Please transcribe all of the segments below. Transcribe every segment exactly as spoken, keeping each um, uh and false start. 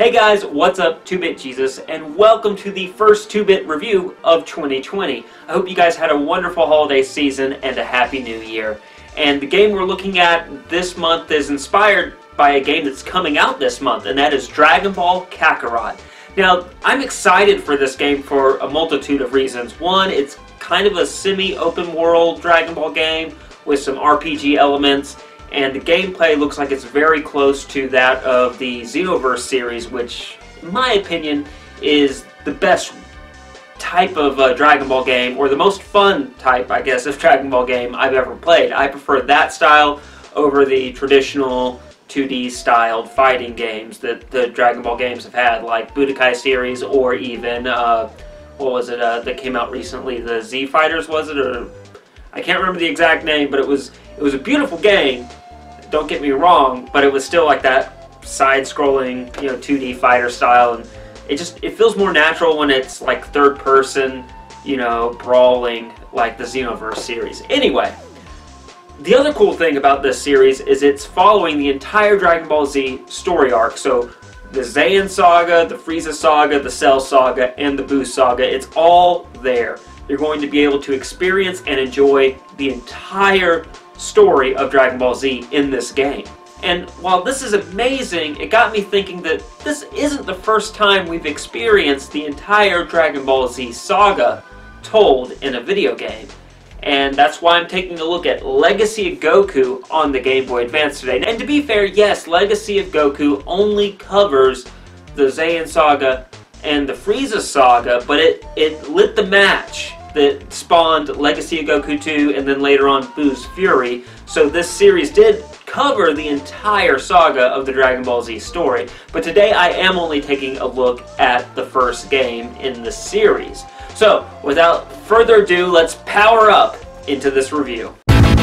Hey guys, what's up? two bit Jesus, and welcome to the first two bit review of twenty twenty. I hope you guys had a wonderful holiday season and a happy new year. And the game we're looking at this month is inspired by a game that's coming out this month, and that is Dragon Ball Kakarot. Now, I'm excited for this game for a multitude of reasons. One, it's kind of a semi-open world Dragon Ball game with some R P G elements, and the gameplay looks like it's very close to that of the Xenoverse series, which, in my opinion, is the best type of uh, Dragon Ball game, or the most fun type, I guess, of Dragon Ball game I've ever played. I prefer that style over the traditional two D styled fighting games that the Dragon Ball games have had, like Budokai series, or even, uh, what was it, uh, that came out recently, the Z Fighters, was it, or I can't remember the exact name, but it was, it was a beautiful game. Don't get me wrong, but it was still like that side-scrolling, you know, two D fighter style, and it just it feels more natural when it's like third-person, you know, brawling like the Xenoverse series. Anyway, the other cool thing about this series is it's following the entire Dragon Ball Z story arc. So the Saiyan Saga, the Frieza Saga, the Cell Saga, and the Buu Saga, it's all there. You're going to be able to experience and enjoy the entire story of Dragon Ball Z in this game. And while this is amazing, it got me thinking that this isn't the first time we've experienced the entire Dragon Ball Z saga told in a video game. And that's why I'm taking a look at Legacy of Goku on the Game Boy Advance today. And to be fair, yes, Legacy of Goku only covers the Saiyan Saga and the Frieza Saga, but it, it lit the match that spawned Legacy of Goku two and then later on Buu's Fury. So this series did cover the entire saga of the Dragon Ball Z story. But today I am only taking a look at the first game in the series. So without further ado, let's power up into this review.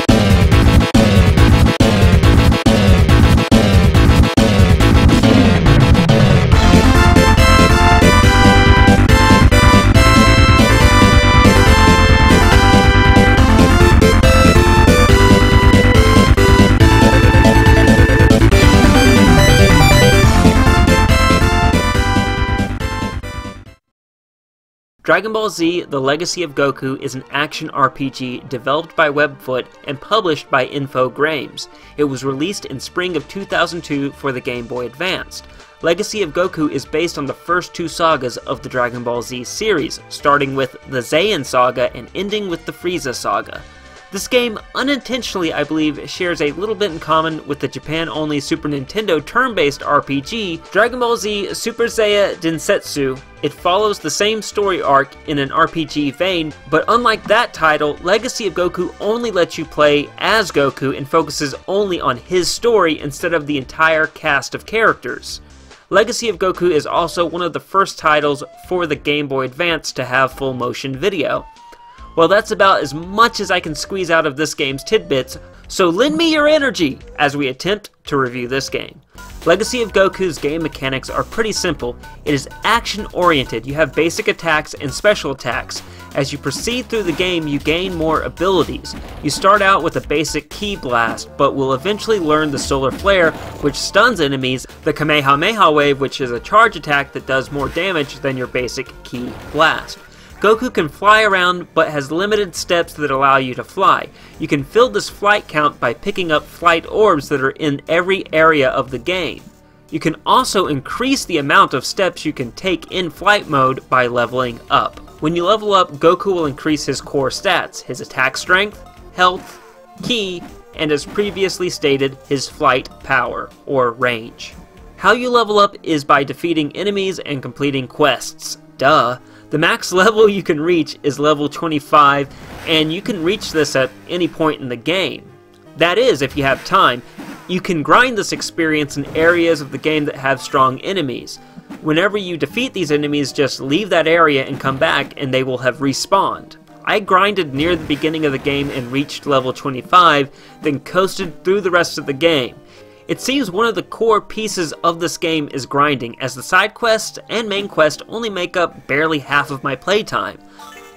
Dragon Ball Z: The Legacy of Goku is an action R P G developed by Webfoot and published by Infogrames. It was released in spring of two thousand two for the Game Boy Advance. Legacy of Goku is based on the first two sagas of the Dragon Ball Z series, starting with the Saiyan Saga and ending with the Frieza Saga. This game, unintentionally I believe, shares a little bit in common with the Japan-only Super Nintendo turn-based R P G, Dragon Ball Z Super Saiyan Densetsu. It follows the same story arc in an R P G vein, but unlike that title, Legacy of Goku only lets you play as Goku and focuses only on his story instead of the entire cast of characters. Legacy of Goku is also one of the first titles for the Game Boy Advance to have full motion video. Well, that's about as much as I can squeeze out of this game's tidbits, so lend me your energy as we attempt to review this game. Legacy of Goku's game mechanics are pretty simple. It is action-oriented. You have basic attacks and special attacks. As you proceed through the game, you gain more abilities. You start out with a basic Ki Blast, but will eventually learn the Solar Flare, which stuns enemies, the Kamehameha Wave, which is a charge attack that does more damage than your basic Ki Blast. Goku can fly around, but has limited steps that allow you to fly. You can fill this flight count by picking up flight orbs that are in every area of the game. You can also increase the amount of steps you can take in flight mode by leveling up. When you level up, Goku will increase his core stats, his attack strength, health, ki, and as previously stated, his flight power, or range. How you level up is by defeating enemies and completing quests. Duh. The max level you can reach is level twenty-five, and you can reach this at any point in the game. That is, if you have time. You can grind this experience in areas of the game that have strong enemies. Whenever you defeat these enemies, just leave that area and come back and they will have respawned. I grinded near the beginning of the game and reached level twenty-five, then coasted through the rest of the game. It seems one of the core pieces of this game is grinding, as the side quests and main quest only make up barely half of my playtime.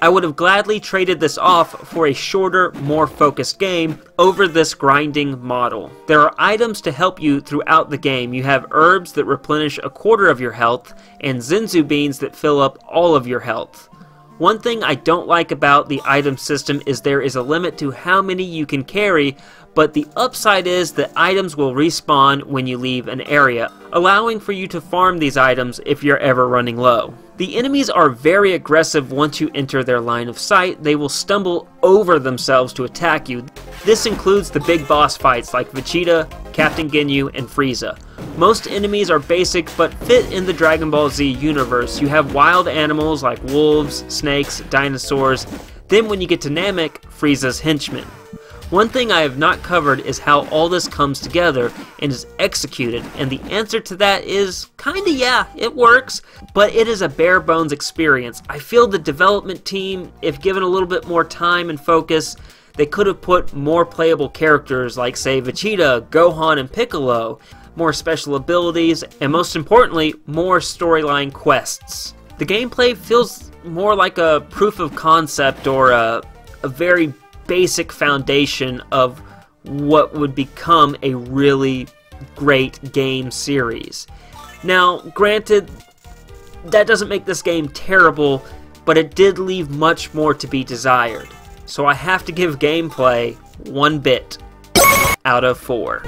I would have gladly traded this off for a shorter, more focused game over this grinding model. There are items to help you throughout the game. You have herbs that replenish a quarter of your health, and Zinzu beans that fill up all of your health. One thing I don't like about the item system is there is a limit to how many you can carry, but the upside is that items will respawn when you leave an area, allowing for you to farm these items if you're ever running low. The enemies are very aggressive once you enter their line of sight. They will stumble over themselves to attack you. This includes the big boss fights like Vegeta, Captain Ginyu, and Frieza. Most enemies are basic but fit in the Dragon Ball Z universe. You have wild animals like wolves, snakes, dinosaurs. Then when you get to Namek, Frieza's henchmen. One thing I have not covered is how all this comes together and is executed, and the answer to that is kinda yeah, it works, but it is a bare bones experience. I feel the development team, if given a little bit more time and focus, they could have put more playable characters like say Vegeta, Gohan, and Piccolo, more special abilities, and most importantly, more storyline quests. The gameplay feels more like a proof of concept or a, a very basic foundation of what would become a really great game series. Now, granted, that doesn't make this game terrible, but it did leave much more to be desired. So I have to give gameplay one bit out of four.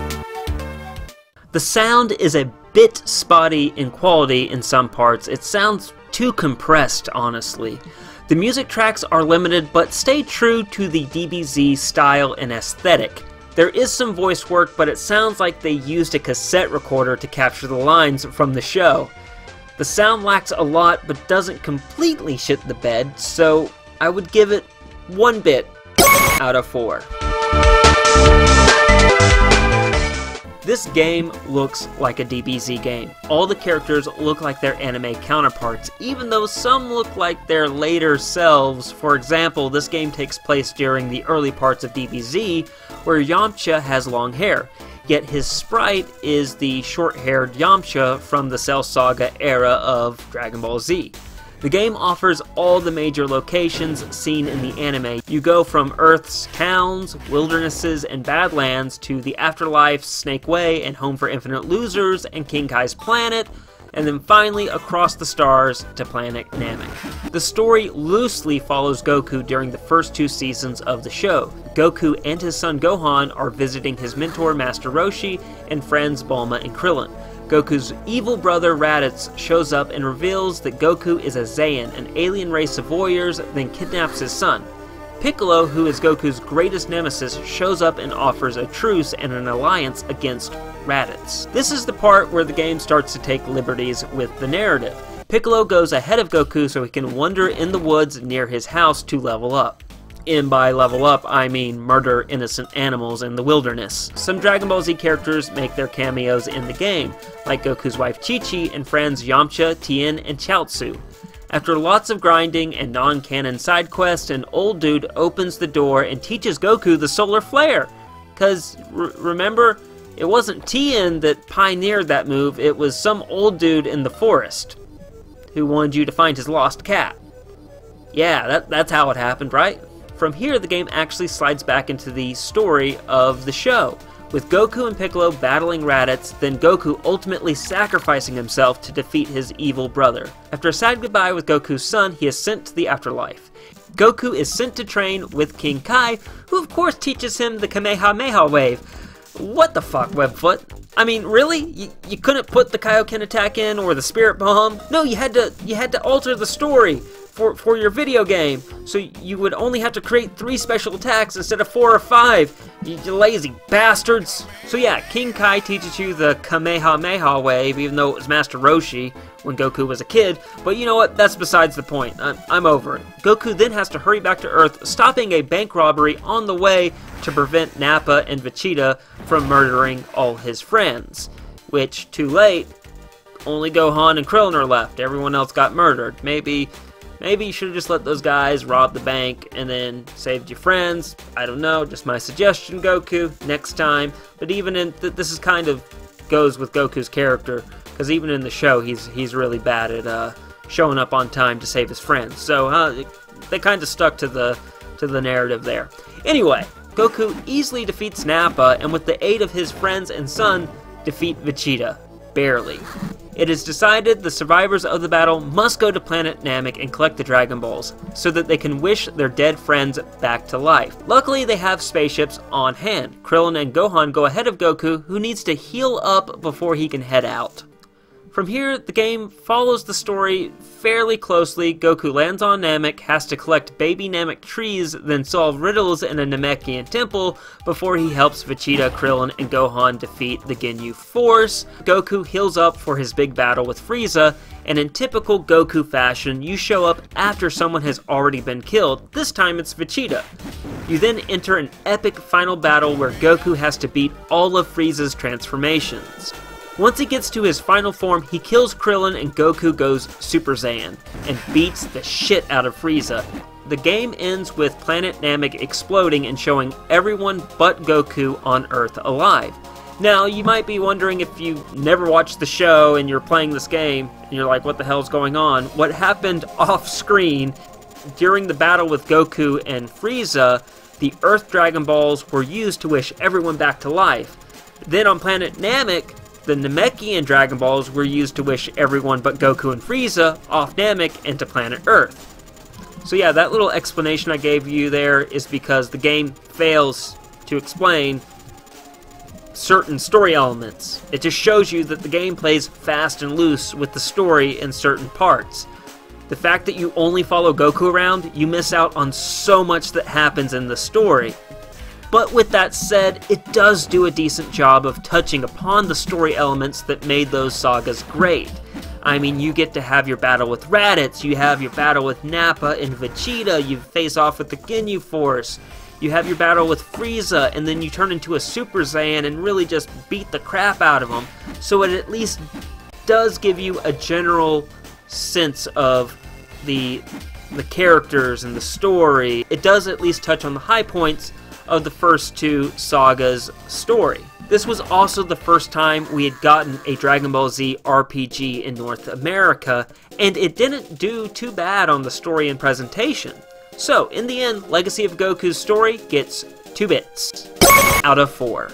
The sound is a bit spotty in quality in some parts. It sounds too compressed, honestly. The music tracks are limited but stay true to the D B Z style and aesthetic. There is some voice work, but it sounds like they used a cassette recorder to capture the lines from the show. The sound lacks a lot but doesn't completely shit the bed, so I would give it one bit out of four. This game looks like a D B Z game. All the characters look like their anime counterparts, even though some look like their later selves. For example, this game takes place during the early parts of D B Z, where Yamcha has long hair, yet his sprite is the short-haired Yamcha from the Cell Saga era of Dragon Ball Z. The game offers all the major locations seen in the anime. You go from Earth's towns, wildernesses, and badlands to the Afterlife, Snake Way, and Home for Infinite Losers, and King Kai's planet, and then finally across the stars to planet Namek. The story loosely follows Goku during the first two seasons of the show. Goku and his son Gohan are visiting his mentor Master Roshi and friends Bulma and Krillin. Goku's evil brother Raditz shows up and reveals that Goku is a Saiyan, an alien race of warriors, then kidnaps his son. Piccolo, who is Goku's greatest nemesis, shows up and offers a truce and an alliance against Raditz. This is the part where the game starts to take liberties with the narrative. Piccolo goes ahead of Goku so he can wander in the woods near his house to level up. And by level up, I mean murder innocent animals in the wilderness. Some Dragon Ball Z characters make their cameos in the game, like Goku's wife Chi-Chi and friends Yamcha, Tien, and Chaozu. After lots of grinding and non-canon side quests, an old dude opens the door and teaches Goku the solar flare. Cause, remember, it wasn't Tien that pioneered that move, it was some old dude in the forest who wanted you to find his lost cat. Yeah, that, that's how it happened, right? From here, the game actually slides back into the story of the show, with Goku and Piccolo battling Raditz, then Goku ultimately sacrificing himself to defeat his evil brother. After a sad goodbye with Goku's son, he is sent to the afterlife. Goku is sent to train with King Kai, who of course teaches him the Kamehameha wave. What the fuck, Webfoot? I mean, really? You, you couldn't put the Kaioken attack in or the Spirit Bomb? No, you had to you had to alter the story for for your video game, so you would only have to create three special attacks instead of four or five. You, you lazy bastards. So yeah, King Kai teaches you the Kamehameha wave, even though it was Master Roshi when Goku was a kid. But you know what? That's besides the point. I'm, I'm over it. Goku then has to hurry back to Earth, stopping a bank robbery on the way to prevent Nappa and Vegeta from murdering all his friends. Which, too late, only Gohan and Krillin are left. Everyone else got murdered. Maybe, maybe you should have just let those guys rob the bank and then saved your friends. I don't know, just my suggestion, Goku, next time. But even in, th this is kind of goes with Goku's character, because even in the show, he's he's really bad at uh, showing up on time to save his friends. So, uh, they kind of stuck to the to the narrative there. Anyway, Goku easily defeats Nappa, and with the aid of his friends and son, defeat Vegeta. Barely. It is decided the survivors of the battle must go to planet Namek and collect the Dragon Balls, so that they can wish their dead friends back to life. Luckily, they have spaceships on hand. Krillin and Gohan go ahead of Goku, who needs to heal up before he can head out. From here, the game follows the story fairly closely. Goku lands on Namek, has to collect baby Namek trees, then solve riddles in a Namekian temple before he helps Vegeta, Krillin, and Gohan defeat the Ginyu Force. Goku heals up for his big battle with Frieza, and in typical Goku fashion, you show up after someone has already been killed. This time it's Vegeta. You then enter an epic final battle where Goku has to beat all of Frieza's transformations. Once he gets to his final form, he kills Krillin and Goku goes Super Saiyan and beats the shit out of Frieza. The game ends with Planet Namek exploding and showing everyone but Goku on Earth alive. Now, you might be wondering, if you never watched the show and you're playing this game and you're like, what the hell's going on? What happened off screen during the battle with Goku and Frieza, the Earth Dragon Balls were used to wish everyone back to life. Then on Planet Namek, the Namekian Dragon Balls were used to wish everyone but Goku and Frieza off Namek into planet Earth. So yeah, that little explanation I gave you there is because the game fails to explain certain story elements. It just shows you that the game plays fast and loose with the story in certain parts. The fact that you only follow Goku around, you miss out on so much that happens in the story. But with that said, it does do a decent job of touching upon the story elements that made those sagas great. I mean, you get to have your battle with Raditz, you have your battle with Nappa and Vegeta, you face off with the Ginyu Force, you have your battle with Frieza, and then you turn into a Super Saiyan and really just beat the crap out of him. So it at least does give you a general sense of the, the characters and the story. It does at least touch on the high points of the first two sagas' story. This was also the first time we had gotten a Dragon Ball Z R P G in North America, and it didn't do too bad on the story and presentation. So, in the end, Legacy of Goku's story gets two bits out of four.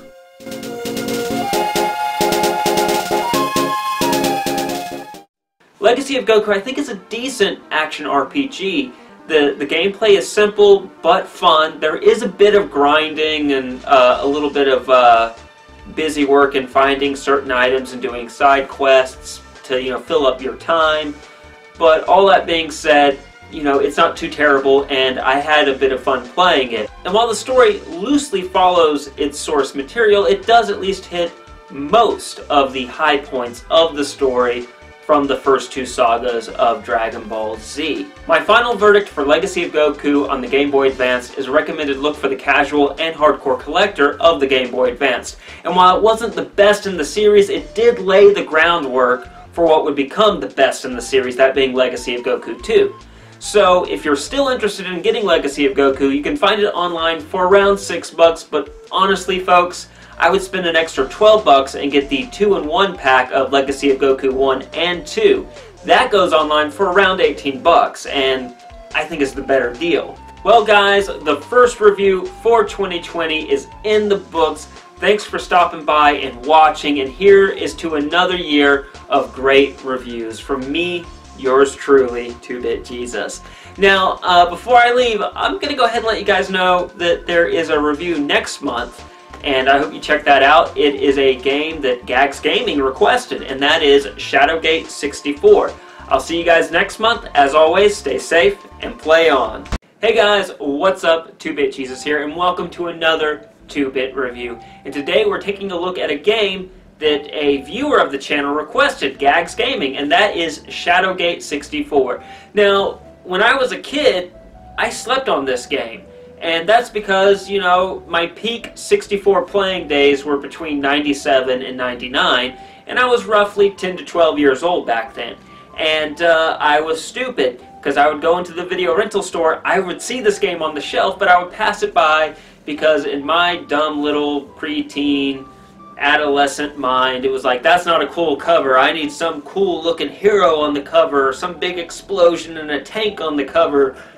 Legacy of Goku, I think, is a decent action R P G. The, the gameplay is simple but fun. There is a bit of grinding and uh, a little bit of uh, busy work in finding certain items and doing side quests to, you know, fill up your time. But all that being said, you know, it's not too terrible, and I had a bit of fun playing it. And while the story loosely follows its source material, it does at least hit most of the high points of the story from the first two sagas of Dragon Ball Z. My final verdict for Legacy of Goku on the Game Boy Advance is a recommended look for the casual and hardcore collector of the Game Boy Advance. And while it wasn't the best in the series, it did lay the groundwork for what would become the best in the series, that being Legacy of Goku two. So if you're still interested in getting Legacy of Goku, you can find it online for around six bucks, but honestly folks, I would spend an extra twelve bucks and get the two in one pack of Legacy of Goku one and two. That goes online for around eighteen bucks, and I think it's the better deal. Well guys, the first review for twenty twenty is in the books. Thanks for stopping by and watching, and here is to another year of great reviews from me, yours truly, two bit Jesus. Now, uh, before I leave, I'm going to go ahead and let you guys know that there is a review next month, and I hope you check that out. It is a game that Gags Gaming requested, and that is Shadowgate sixty-four. I'll see you guys next month. As always, stay safe and play on. Hey guys, what's up? two bit Jesus here, and welcome to another two bit review. And today we're taking a look at a game that a viewer of the channel requested, Gags Gaming, and that is Shadowgate sixty-four. Now, when I was a kid, I slept on this game. And that's because, you know, my peak sixty-four playing days were between ninety-seven and ninety-nine, and I was roughly ten to twelve years old back then. And uh, I was stupid, because I would go into the video rental store, I would see this game on the shelf, but I would pass it by, because in my dumb little preteen, adolescent mind, it was like, that's not a cool cover, I need some cool looking hero on the cover, or some big explosion and a tank on the cover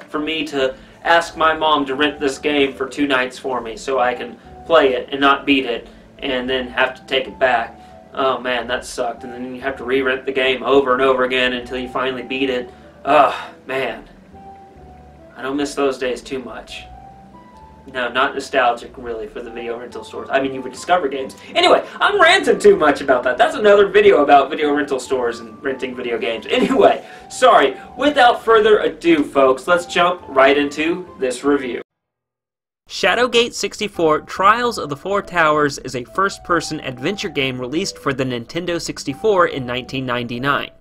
for me to ask my mom to rent this game for two nights for me so I can play it and not beat it and then have to take it back. Oh man, that sucked. And then you have to re-rent the game over and over again until you finally beat it. Oh man, I don't miss those days too much. No, not nostalgic really for the video rental stores. I mean, you would discover games. Anyway, I'm ranting too much about that. That's another video about video rental stores and renting video games. Anyway, sorry. Without further ado, folks, let's jump right into this review. Shadowgate sixty-four Trials of the Four Towers is a first-person adventure game released for the Nintendo sixty-four in nineteen ninety-nine.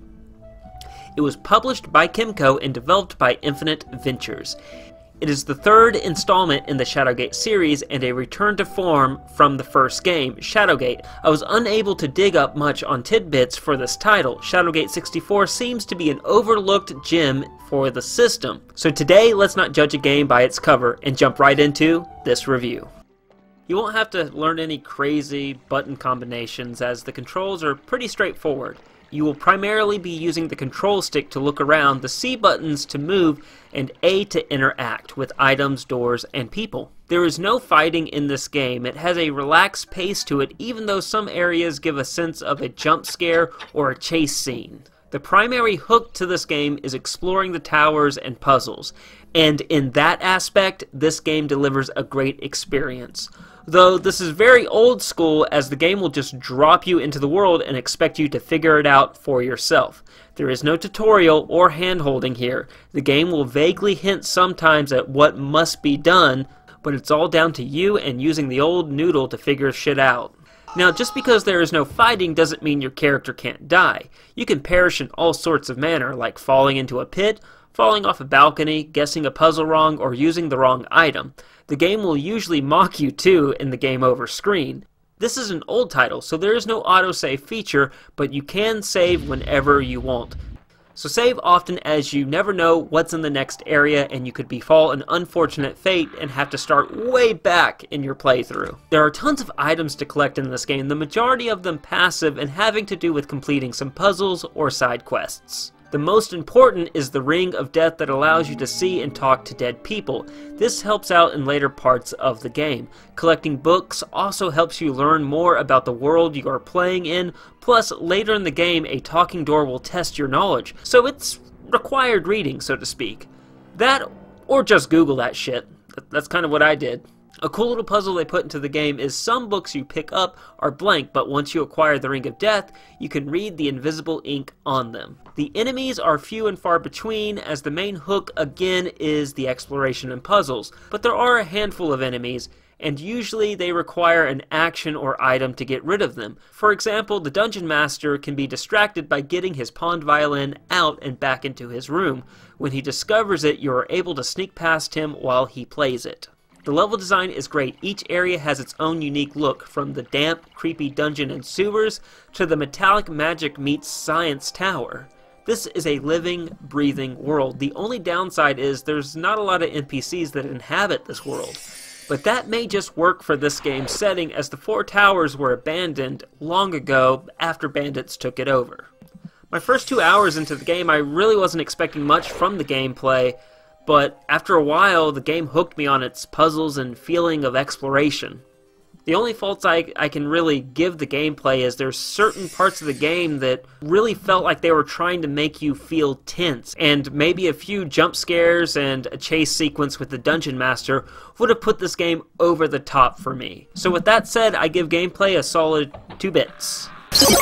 It was published by Kemco and developed by Infinite Ventures. It is the third installment in the Shadowgate series and a return to form from the first game, Shadowgate. I was unable to dig up much on tidbits for this title. Shadowgate sixty-four seems to be an overlooked gem for the system. So today, let's not judge a game by its cover and jump right into this review. You won't have to learn any crazy button combinations as the controls are pretty straightforward. You will primarily be using the control stick to look around, the C buttons to move, and A to interact with items, doors, and people. There is no fighting in this game. It has a relaxed pace to it, even though some areas give a sense of a jump scare or a chase scene. The primary hook to this game is exploring the towers and puzzles, and in that aspect, this game delivers a great experience. Though this is very old school, as the game will just drop you into the world and expect you to figure it out for yourself. There is no tutorial or hand-holding here. The game will vaguely hint sometimes at what must be done, but it's all down to you and using the old noodle to figure shit out. Now, just because there is no fighting doesn't mean your character can't die. You can perish in all sorts of manner, like falling into a pit, falling off a balcony, guessing a puzzle wrong, or using the wrong item. The game will usually mock you too in the game over screen. This is an old title, so there is no autosave feature, but you can save whenever you want. So save often, as you never know what's in the next area and you could befall an unfortunate fate and have to start way back in your playthrough. There are tons of items to collect in this game, the majority of them passive and having to do with completing some puzzles or side quests. The most important is the Ring of Death that allows you to see and talk to dead people. This helps out in later parts of the game. Collecting books also helps you learn more about the world you are playing in, plus later in the game a talking door will test your knowledge, so it's required reading, so to speak. That, or just Google that shit. That's kind of what I did. A cool little puzzle they put into the game is some books you pick up are blank, but once you acquire the Ring of Death, you can read the invisible ink on them. The enemies are few and far between, as the main hook again is the exploration and puzzles, but there are a handful of enemies, and usually they require an action or item to get rid of them. For example, the Dungeon Master can be distracted by getting his pawned violin out and back into his room. When he discovers it, you are able to sneak past him while he plays it. The level design is great. Each area has its own unique look, from the damp, creepy dungeon and sewers to the metallic magic meets science tower. This is a living, breathing world. The only downside is there's not a lot of N P Cs that inhabit this world. But that may just work for this game's setting, as the Four Towers were abandoned long ago after bandits took it over. My first two hours into the game, I really wasn't expecting much from the gameplay, but after a while, the game hooked me on its puzzles and feeling of exploration. The only faults I, I can really give the gameplay is there's certain parts of the game that really felt like they were trying to make you feel tense, and maybe a few jump scares and a chase sequence with the Dungeon Master would have put this game over the top for me. So with that said, I give gameplay a solid two bits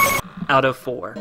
out of four.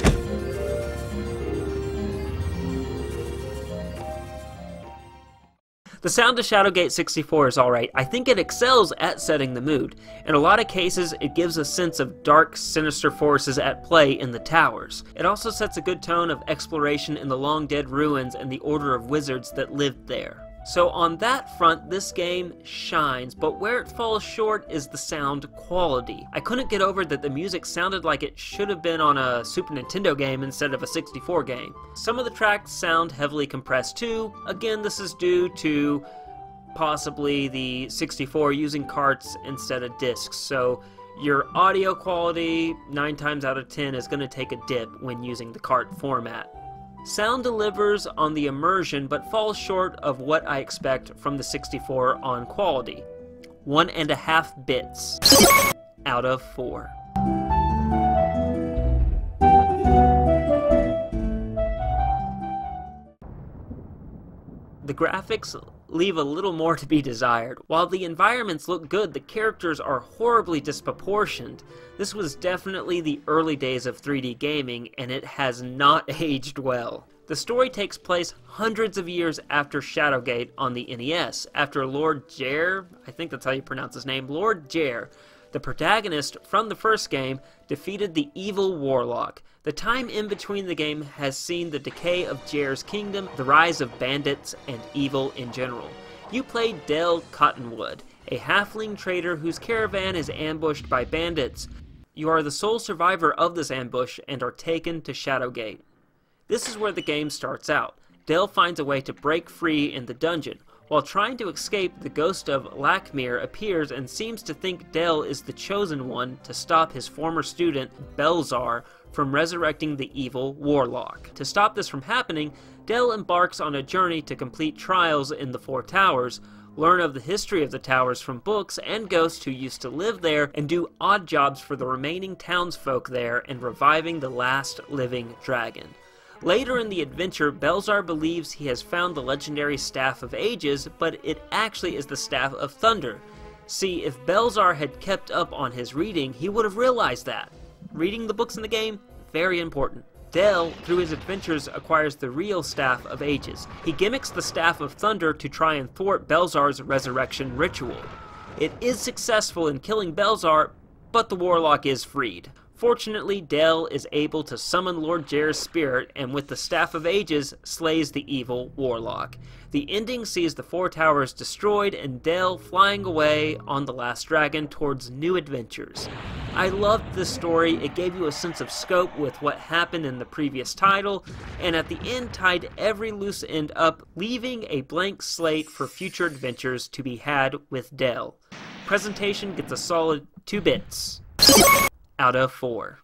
The sound of Shadowgate sixty-four is alright. I think it excels at setting the mood. In a lot of cases, it gives a sense of dark, sinister forces at play in the towers. It also sets a good tone of exploration in the long-dead ruins and the order of wizards that lived there. So on that front, this game shines, but where it falls short is the sound quality. I couldn't get over that the music sounded like it should have been on a Super Nintendo game instead of a sixty-four game. Some of the tracks sound heavily compressed too. Again, this is due to possibly the sixty-four using carts instead of discs, so your audio quality nine times out of ten is going to take a dip when using the cart format. Sound delivers on the immersion but falls short of what I expect from the sixty-four on quality. One and a half bits out of four. The graphics leave a little more to be desired. While the environments look good, the characters are horribly disproportioned. This was definitely the early days of three D gaming, and it has not aged well. The story takes place hundreds of years after Shadowgate on the N E S, after Lord Jair, I think that's how you pronounce his name, Lord Jair, the protagonist from the first game, defeated the evil Warlock. The time in between the game has seen the decay of Jair's kingdom, the rise of bandits, and evil in general. You play Del Cottonwood, a halfling trader whose caravan is ambushed by bandits. You are the sole survivor of this ambush and are taken to Shadowgate. This is where the game starts out. Del finds a way to break free in the dungeon. While trying to escape, the ghost of Lakmir appears and seems to think Del is the chosen one to stop his former student, Belzar, from resurrecting the evil Warlock. To stop this from happening, Del embarks on a journey to complete trials in the Four Towers, learn of the history of the towers from books and ghosts who used to live there, and do odd jobs for the remaining townsfolk there in reviving the last living dragon. Later in the adventure, Belzar believes he has found the legendary Staff of Ages, but it actually is the Staff of Thunder. See, if Belzar had kept up on his reading, he would have realized that. Reading the books in the game, very important. Del, through his adventures, acquires the real Staff of Ages. He gimmicks the Staff of Thunder to try and thwart Belzar's resurrection ritual. It is successful in killing Belzar, but the Warlock is freed. Fortunately, Del is able to summon Lord Jair's spirit, and with the Staff of Ages, slays the evil Warlock. The ending sees the Four Towers destroyed and Del flying away on the last dragon towards new adventures. I loved this story. It gave you a sense of scope with what happened in the previous title, and at the end tied every loose end up, leaving a blank slate for future adventures to be had with Del. Presentation gets a solid two bits out of four.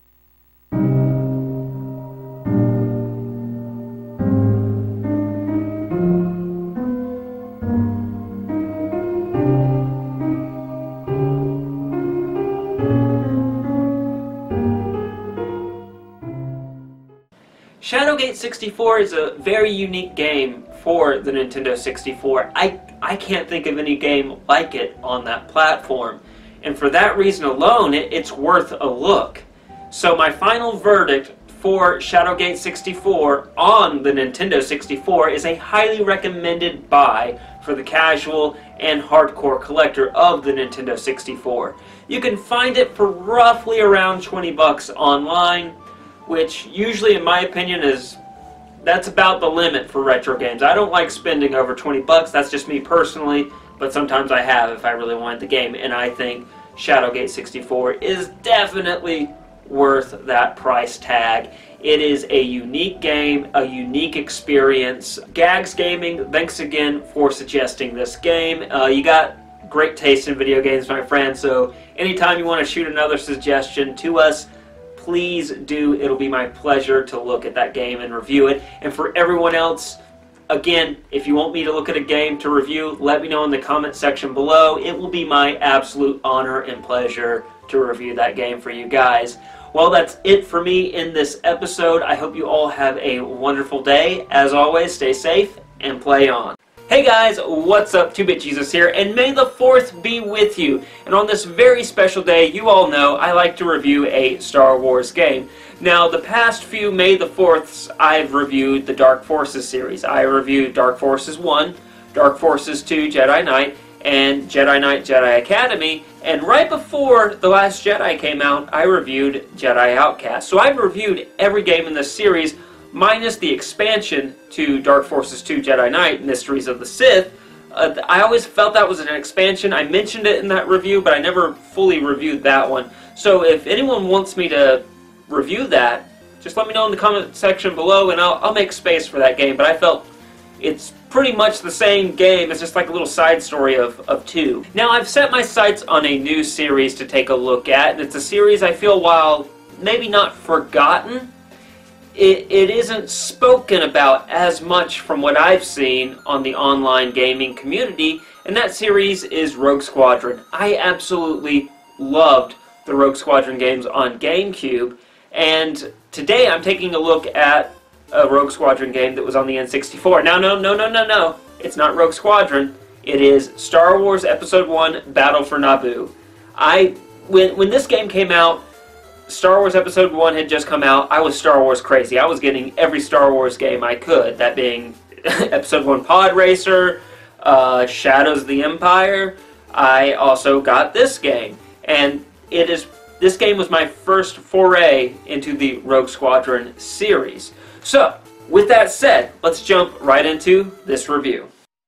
Shadowgate sixty-four is a very unique game for the Nintendo sixty-four. I, I can't think of any game like it on that platform. And for that reason alone, it, it's worth a look. So my final verdict for Shadowgate sixty-four on the Nintendo sixty-four is a highly recommended buy for the casual and hardcore collector of the Nintendo sixty-four. You can find it for roughly around twenty bucks online, which usually in my opinion is, that's about the limit for retro games. I don't like spending over twenty bucks, that's just me personally. But sometimes I have if I really wanted the game, and I think Shadowgate sixty-four is definitely worth that price tag. It is a unique game, a unique experience. Gags Gaming, thanks again for suggesting this game. Uh, you got great taste in video games, my friend, so anytime you want to shoot another suggestion to us, please do. It'll be my pleasure to look at that game and review it. And for everyone else, again, if you want me to look at a game to review, let me know in the comment section below. It will be my absolute honor and pleasure to review that game for you guys. Well, that's it for me in this episode. I hope you all have a wonderful day. As always, stay safe and play on. Hey guys, what's up? two bit Jesus here, and may the fourth be with you. And on this very special day, you all know I like to review a Star Wars game. Now, the past few May the fourths, I've reviewed the Dark Forces series. I reviewed Dark Forces one, Dark Forces two, Jedi Knight, and Jedi Knight Jedi Academy, and right before The Last Jedi came out, I reviewed Jedi Outcast. So I've reviewed every game in this series, minus the expansion to Dark Forces two Jedi Knight, Mysteries of the Sith. Uh, I always felt that was an expansion. I mentioned it in that review, but I never fully reviewed that one. So if anyone wants me to review that, just let me know in the comment section below, and I'll, I'll make space for that game. But I felt it's pretty much the same game. It's just like a little side story of, of two. Now, I've set my sights on a new series to take a look at, and it's a series I feel, while maybe not forgotten, it, it isn't spoken about as much from what I've seen on the online gaming community, and that series is Rogue Squadron. I absolutely loved the Rogue Squadron games on GameCube, and today I'm taking a look at a Rogue Squadron game that was on the N sixty-four. Now, no, no, no, no, no, it's not Rogue Squadron. It is Star Wars Episode one Battle for Naboo. I, when, when this game came out, Star Wars Episode one had just come out. I was Star Wars crazy. I was getting every Star Wars game I could, that being Episode one Pod Racer, uh, Shadows of the Empire. I also got this game, and it is this game was my first foray into the Rogue Squadron series. So, with that said, let's jump right into this review.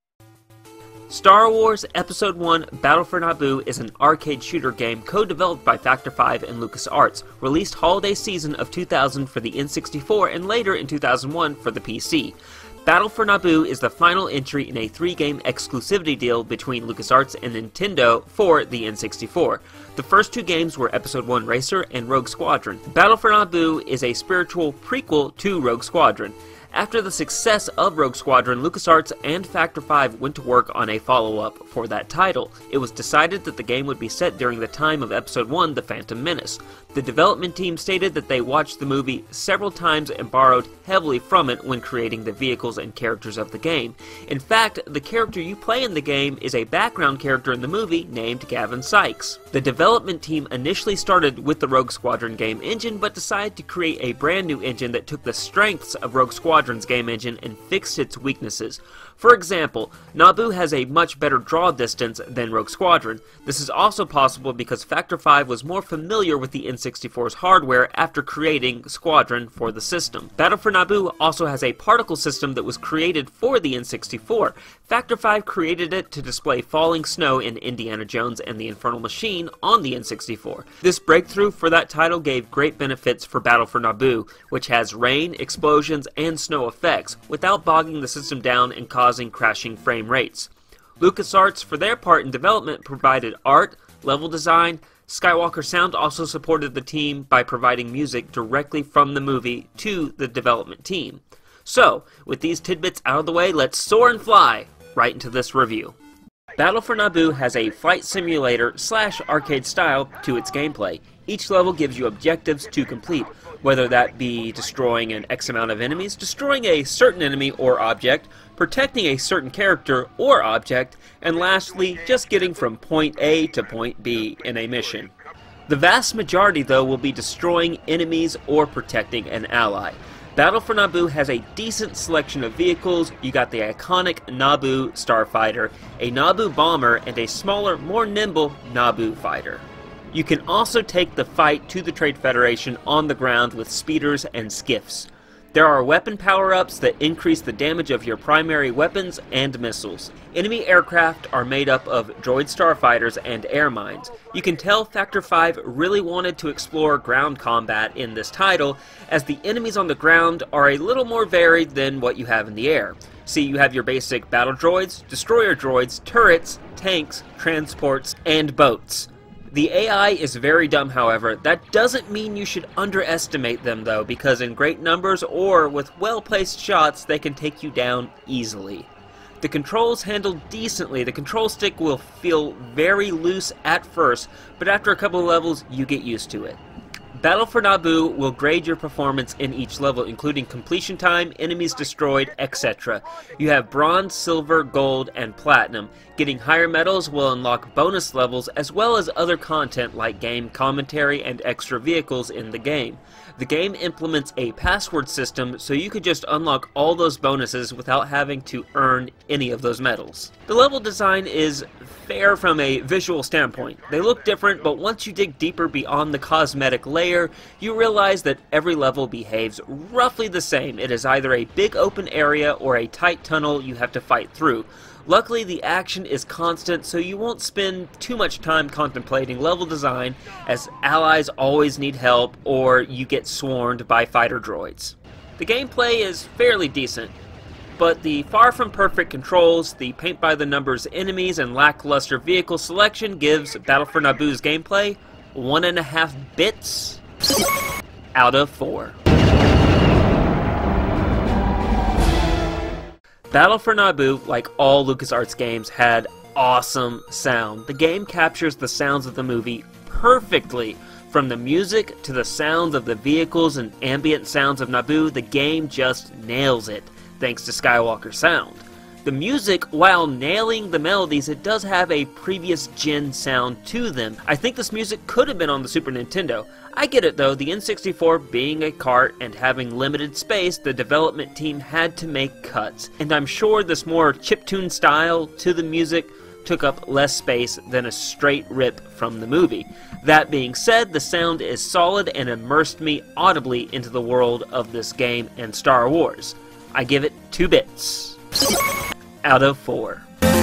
Star Wars Episode one Battle for Naboo is an arcade shooter game co-developed by Factor five and LucasArts, released holiday season of two thousand for the N sixty-four and later in two thousand one for the P C. Battle for Naboo is the final entry in a three-game exclusivity deal between LucasArts and Nintendo for the N sixty-four. The first two games were Episode one Racer and Rogue Squadron. Battle for Naboo is a spiritual prequel to Rogue Squadron. After the success of Rogue Squadron, LucasArts and Factor five went to work on a follow-up for that title. It was decided that the game would be set during the time of Episode one, The Phantom Menace. The development team stated that they watched the movie several times and borrowed heavily from it when creating the vehicles and characters of the game. In fact, the character you play in the game is a background character in the movie named Gavin Sykes. The development team initially started with the Rogue Squadron game engine, but decided to create a brand new engine that took the strengths of Rogue Squadron's game engine and fixed its weaknesses. For example, Naboo has a much better draw distance than Rogue Squadron. This is also possible because Factor five was more familiar with the N sixty-four's hardware after creating Squadron for the system. Battle for Naboo also has a particle system that was created for the N sixty-four. Factor five created it to display falling snow in Indiana Jones and the Infernal Machine on the N sixty-four. This breakthrough for that title gave great benefits for Battle for Naboo, which has rain, explosions, and snow effects, without bogging the system down and causing crashing frame rates. LucasArts, for their part in development, provided art, level design. Skywalker Sound also supported the team by providing music directly from the movie to the development team. So, with these tidbits out of the way, let's soar and fly right into this review. Battle for Naboo has a flight simulator slash arcade style to its gameplay. Each level gives you objectives to complete, whether that be destroying an X amount of enemies, destroying a certain enemy or object, protecting a certain character or object, and lastly, just getting from point A to point B in a mission. The vast majority, though, will be destroying enemies or protecting an ally. Battle for Naboo has a decent selection of vehicles. You got the iconic Naboo starfighter, a Naboo bomber, and a smaller, more nimble Naboo fighter. You can also take the fight to the Trade Federation on the ground with speeders and skiffs. There are weapon power-ups that increase the damage of your primary weapons and missiles. Enemy aircraft are made up of droid starfighters and air mines. You can tell Factor five really wanted to explore ground combat in this title, as the enemies on the ground are a little more varied than what you have in the air. See, you have your basic battle droids, destroyer droids, turrets, tanks, transports, and boats. The A I is very dumb, however. That doesn't mean you should underestimate them, though, because in great numbers or with well-placed shots, they can take you down easily. The controls handled decently. The control stick will feel very loose at first, but after a couple of levels, you get used to it. Battle for Naboo will grade your performance in each level, including completion time, enemies destroyed, et cetera. You have bronze, silver, gold, and platinum. Getting higher medals will unlock bonus levels as well as other content like game commentary and extra vehicles in the game. The game implements a password system, so you could just unlock all those bonuses without having to earn any of those medals. The level design is fair from a visual standpoint. They look different, but once you dig deeper beyond the cosmetic layer, you realize that every level behaves roughly the same. It is either a big open area or a tight tunnel you have to fight through. Luckily, the action is constant, so you won't spend too much time contemplating level design, as allies always need help or you get swarmed by fighter droids. The gameplay is fairly decent, but the far from perfect controls, the paint-by-the-numbers enemies, and lackluster vehicle selection gives Battle for Naboo's gameplay one and a half bits out of four. Battle for Naboo, like all LucasArts games, had awesome sound. The game captures the sounds of the movie perfectly. From the music to the sounds of the vehicles and ambient sounds of Naboo, the game just nails it, thanks to Skywalker Sound. The music, while nailing the melodies, it does have a previous gen sound to them. I think this music could have been on the Super Nintendo. I get it though, the N sixty-four being a cart and having limited space, the development team had to make cuts. And I'm sure this more chiptune style to the music took up less space than a straight rip from the movie. That being said, the sound is solid and immersed me audibly into the world of this game and Star Wars. I give it two bits out of four.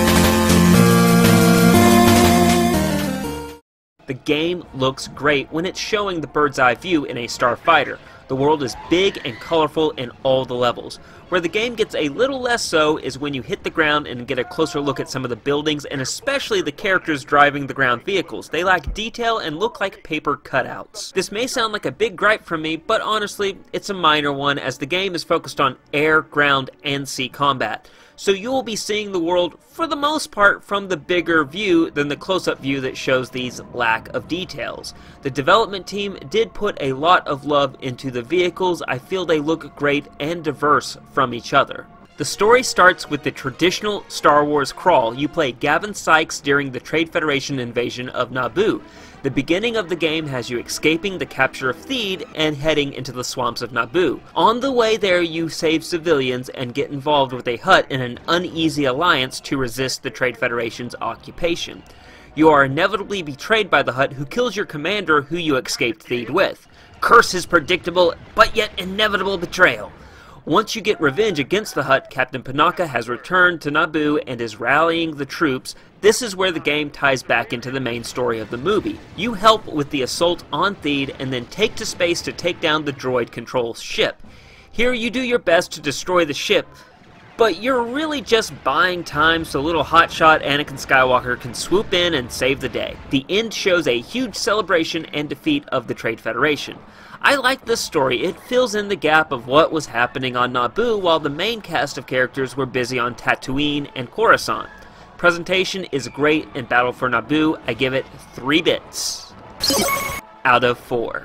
The game looks great when it's showing the bird's eye view in a starfighter. The world is big and colorful in all the levels. Where the game gets a little less so is when you hit the ground and get a closer look at some of the buildings, and especially the characters driving the ground vehicles. They lack detail and look like paper cutouts. This may sound like a big gripe from me, but honestly, it's a minor one as the game is focused on air, ground, and sea combat. So you will be seeing the world, for the most part, from the bigger view than the close-up view that shows these lack of details. The development team did put a lot of love into the vehicles. I feel they look great and diverse from each other. The story starts with the traditional Star Wars crawl. You play Gavin Sykes during the Trade Federation invasion of Naboo. The beginning of the game has you escaping the capture of Theed and heading into the swamps of Naboo. On the way there, you save civilians and get involved with a Hutt in an uneasy alliance to resist the Trade Federation's occupation. You are inevitably betrayed by the Hutt, who kills your commander who you escaped Theed with. Curse his predictable but yet inevitable betrayal. Once you get revenge against the Hutt, Captain Panaka has returned to Naboo and is rallying the troops. This is where the game ties back into the main story of the movie. You help with the assault on Theed and then take to space to take down the droid control ship. Here you do your best to destroy the ship, but you're really just buying time so little hotshot Anakin Skywalker can swoop in and save the day. The end shows a huge celebration and defeat of the Trade Federation. I like this story. It fills in the gap of what was happening on Naboo while the main cast of characters were busy on Tatooine and Coruscant. Presentation is great in Battle for Naboo. I give it three bits out of four.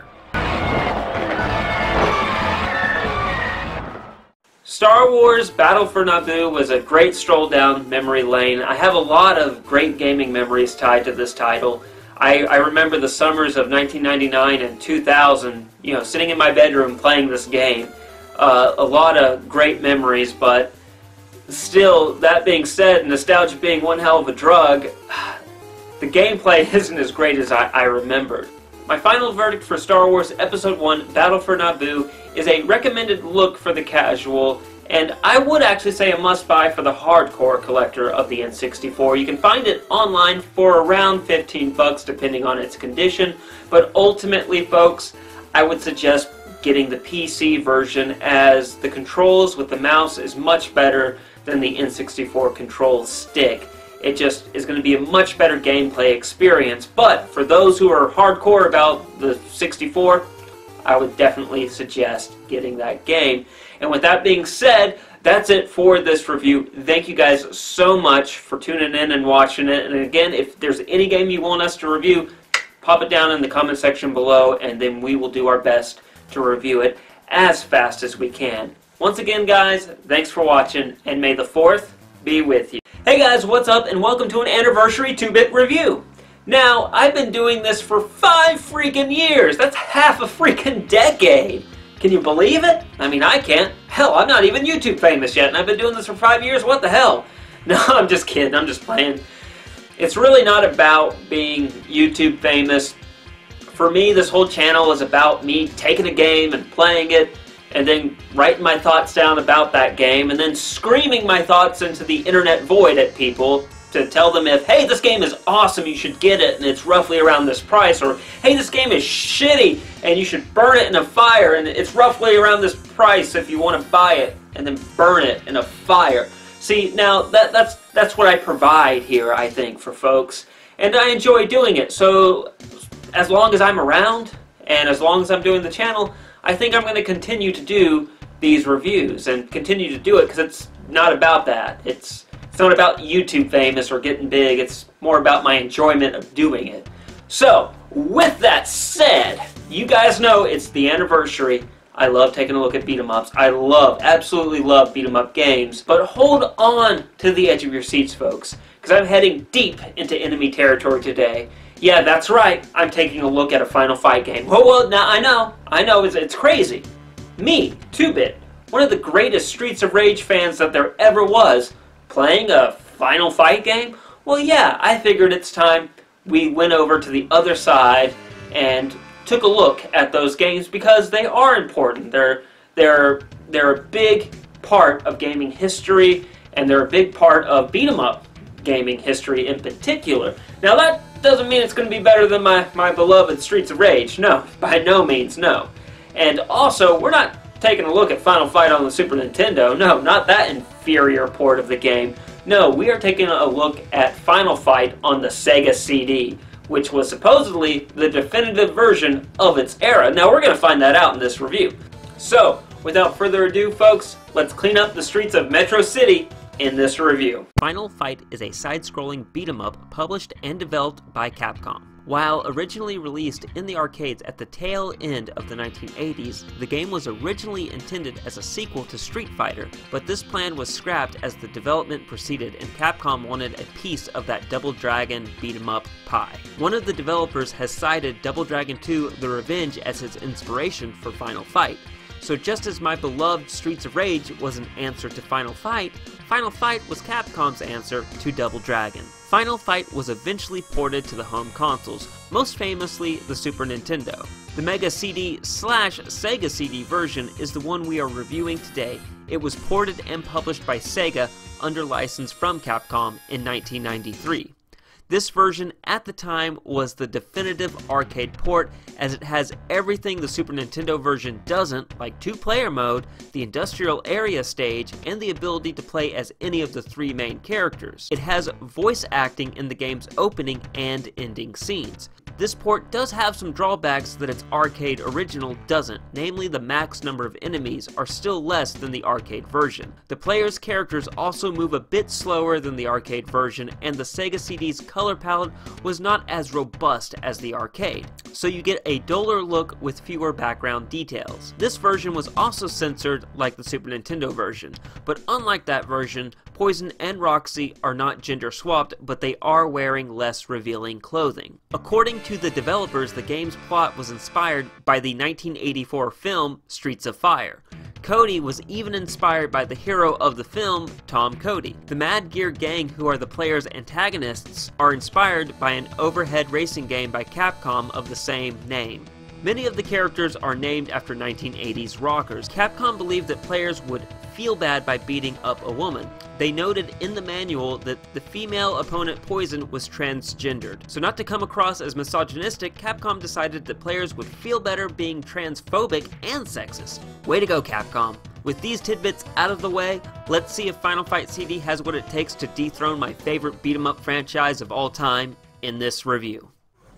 Star Wars Battle for Naboo was a great stroll down memory lane. I have a lot of great gaming memories tied to this title. I, I remember the summers of nineteen ninety-nine and two thousand, you know, sitting in my bedroom playing this game. Uh, a lot of great memories, but still, that being said, nostalgia being one hell of a drug, the gameplay isn't as great as I, I remembered. My final verdict for Star Wars Episode one Battle for Naboo is a recommended look for the casual, and I would actually say a must-buy for the hardcore collector of the N sixty-four. You can find it online for around fifteen bucks depending on its condition, but ultimately, folks, I would suggest getting the P C version as the controls with the mouse is much better than the N sixty-four control stick. It just is going to be a much better gameplay experience, but for those who are hardcore about the sixty-four, I would definitely suggest getting that game. And with that being said, that's it for this review. Thank you guys so much for tuning in and watching it. And again, if there's any game you want us to review, pop it down in the comment section below, and then we will do our best to review it as fast as we can. Once again, guys, thanks for watching, and may the fourth be with you. Hey guys, what's up, and welcome to an anniversary two bit review. Now, I've been doing this for five freaking years. That's half a freaking decade. Can you believe it? I mean, I can't. Hell, I'm not even YouTube famous yet, and I've been doing this for five years. What the hell? No, I'm just kidding. I'm just playing. It's really not about being YouTube famous. For me, this whole channel is about me taking a game and playing it, and then writing my thoughts down about that game, and then screaming my thoughts into the internet void at people to tell them if, hey, this game is awesome, you should get it, and it's roughly around this price, or, hey, this game is shitty, and you should burn it in a fire, and it's roughly around this price if you want to buy it, and then burn it in a fire. See, now, that, that's, that's what I provide here, I think, for folks, and I enjoy doing it, so as long as I'm around, and as long as I'm doing the channel, I think I'm going to continue to do these reviews and continue to do it because it's not about that. It's, it's not about YouTube famous or getting big. It's more about my enjoyment of doing it. So, with that said, you guys know it's the anniversary. I love taking a look at beat-em-ups. I love, absolutely love beat-em-up games. But hold on to the edge of your seats, folks, because I'm heading deep into enemy territory today. Yeah, that's right. I'm taking a look at a Final Fight game. Oh, well, now I know. I know, it's, it's crazy. Me, two bit, one of the greatest Streets of Rage fans that there ever was, playing a Final Fight game? Well, yeah, I figured it's time we went over to the other side and took a look at those games because they are important. They're, they're, they're a big part of gaming history, and they're a big part of beat-em-up gaming history in particular. Now, that doesn't mean it's going to be better than my, my beloved Streets of Rage. No, by no means, no. And also, we're not taking a look at Final Fight on the Super Nintendo. No, not that inferior port of the game. No, we are taking a look at Final Fight on the Sega C D, which was supposedly the definitive version of its era. Now, we're going to find that out in this review. So, without further ado, folks, let's clean up the streets of Metro City in this review. Final Fight is a side-scrolling beat-em-up published and developed by Capcom. While originally released in the arcades at the tail end of the nineteen eighties, the game was originally intended as a sequel to Street Fighter, but this plan was scrapped as the development proceeded and Capcom wanted a piece of that Double Dragon beat-em-up pie. One of the developers has cited Double Dragon two: The Revenge as his inspiration for Final Fight. So just as my beloved Streets of Rage was an answer to Final Fight, Final Fight was Capcom's answer to Double Dragon. Final Fight was eventually ported to the home consoles, most famously the Super Nintendo. The Mega C D slash Sega C D version is the one we are reviewing today. It was ported and published by Sega under license from Capcom in nineteen ninety-three. This version at the time was the definitive arcade port, as it has everything the Super Nintendo version doesn't, like two-player mode, the industrial area stage, and the ability to play as any of the three main characters. It has voice acting in the game's opening and ending scenes. This port does have some drawbacks that its arcade original doesn't, namely the max number of enemies are still less than the arcade version. The player's characters also move a bit slower than the arcade version, and the Sega C D's color palette was not as robust as the arcade, so you get a duller look with fewer background details. This version was also censored like the Super Nintendo version, but unlike that version, Poison and Roxy are not gender swapped, but they are wearing less revealing clothing. According to the developers, the game's plot was inspired by the nineteen eighty-four film Streets of Fire. Cody was even inspired by the hero of the film, Tom Cody. The Mad Gear Gang, who are the player's antagonists, are inspired by an overhead racing game by Capcom of the same name. Many of the characters are named after nineteen eighties rockers. Capcom believed that players would feel bad by beating up a woman. They noted in the manual that the female opponent Poison was transgendered. So not to come across as misogynistic, Capcom decided that players would feel better being transphobic and sexist. Way to go, Capcom. With these tidbits out of the way, let's see if Final Fight C D has what it takes to dethrone my favorite beat-em-up franchise of all time in this review.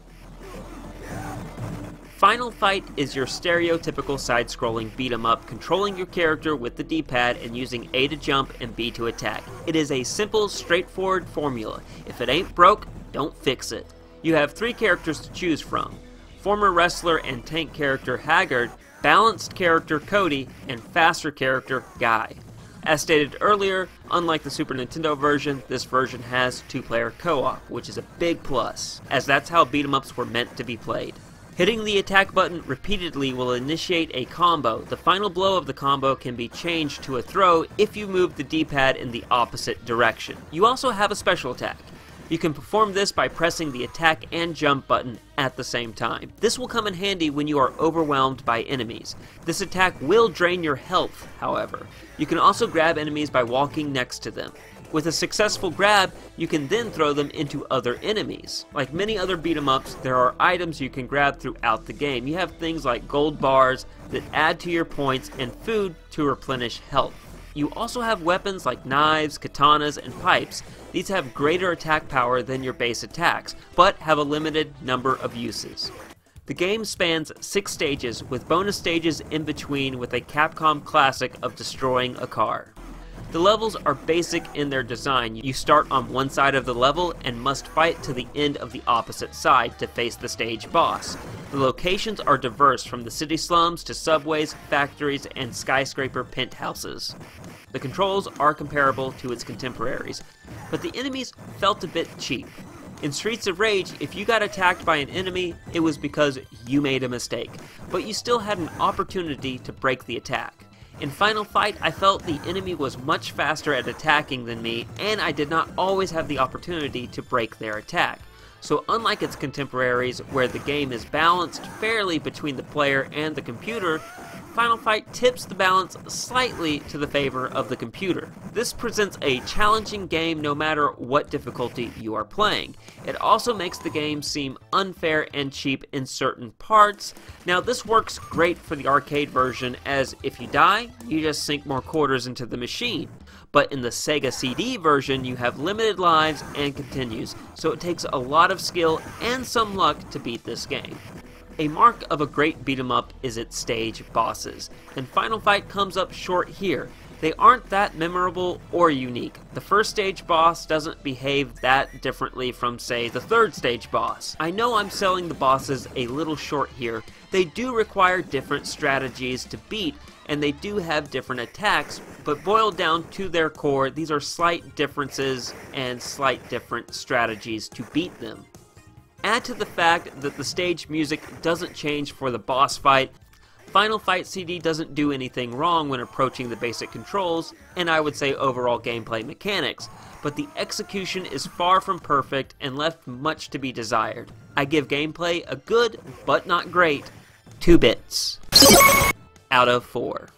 Final Fight is your stereotypical side-scrolling beat-em-up, controlling your character with the D-pad and using A to jump and B to attack. It is a simple, straightforward formula. If it ain't broke, don't fix it. You have three characters to choose from: former wrestler and tank character Haggard, balanced character Cody, and faster character Guy. As stated earlier, unlike the Super Nintendo version, this version has two-player co-op, which is a big plus, as that's how beat-em-ups were meant to be played. Hitting the attack button repeatedly will initiate a combo. The final blow of the combo can be changed to a throw if you move the D-pad in the opposite direction. You also have a special attack. You can perform this by pressing the attack and jump button at the same time. This will come in handy when you are overwhelmed by enemies. This attack will drain your health, however. You can also grab enemies by walking next to them. With a successful grab, you can then throw them into other enemies. Like many other beat-em-ups, there are items you can grab throughout the game. You have things like gold bars that add to your points and food to replenish health. You also have weapons like knives, katanas, and pipes. These have greater attack power than your base attacks, but have a limited number of uses. The game spans six stages, with bonus stages in between with a Capcom classic of destroying a car. The levels are basic in their design. You start on one side of the level and must fight to the end of the opposite side to face the stage boss. The locations are diverse, from the city slums to subways, factories, and skyscraper penthouses. The controls are comparable to its contemporaries, but the enemies felt a bit cheap. In Streets of Rage, if you got attacked by an enemy, it was because you made a mistake, but you still had an opportunity to break the attack. In Final Fight, I felt the enemy was much faster at attacking than me, and I did not always have the opportunity to break their attack. So unlike its contemporaries, where the game is balanced fairly between the player and the computer, Final Fight tips the balance slightly to the favor of the computer. This presents a challenging game no matter what difficulty you are playing. It also makes the game seem unfair and cheap in certain parts. Now this works great for the arcade version, as if you die, you just sink more quarters into the machine. But in the Sega C D version, you have limited lives and continues, so it takes a lot of skill and some luck to beat this game. A mark of a great beat-em-up is its stage bosses, and Final Fight comes up short here. They aren't that memorable or unique. The first stage boss doesn't behave that differently from, say, the third stage boss. I know I'm selling the bosses a little short here. They do require different strategies to beat, and they do have different attacks, but boiled down to their core, these are slight differences and slight different strategies to beat them. Add to the fact that the stage music doesn't change for the boss fight. Final Fight C D doesn't do anything wrong when approaching the basic controls, and I would say overall gameplay mechanics, but the execution is far from perfect and left much to be desired. I give gameplay a good, but not great, two bits out of four.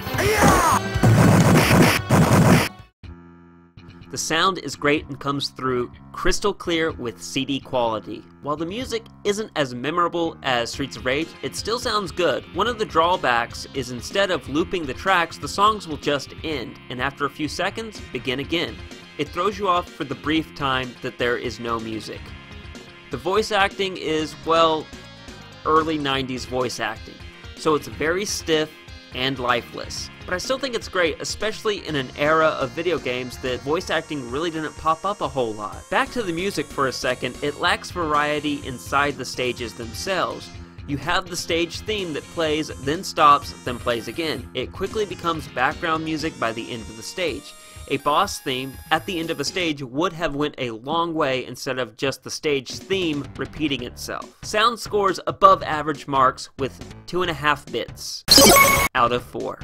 The sound is great and comes through crystal clear with C D quality. While the music isn't as memorable as Streets of Rage, it still sounds good. One of the drawbacks is instead of looping the tracks, the songs will just end, and after a few seconds, begin again. It throws you off for the brief time that there is no music. The voice acting is, well, early nineties voice acting, so it's very stiff and lifeless. But I still think it's great, especially in an era of video games that voice acting really didn't pop up a whole lot. Back to the music for a second, it lacks variety inside the stages themselves. You have the stage theme that plays, then stops, then plays again. It quickly becomes background music by the end of the stage. A boss theme at the end of a stage would have went a long way instead of just the stage theme repeating itself. Sound scores above average marks with two and a half bits out of four.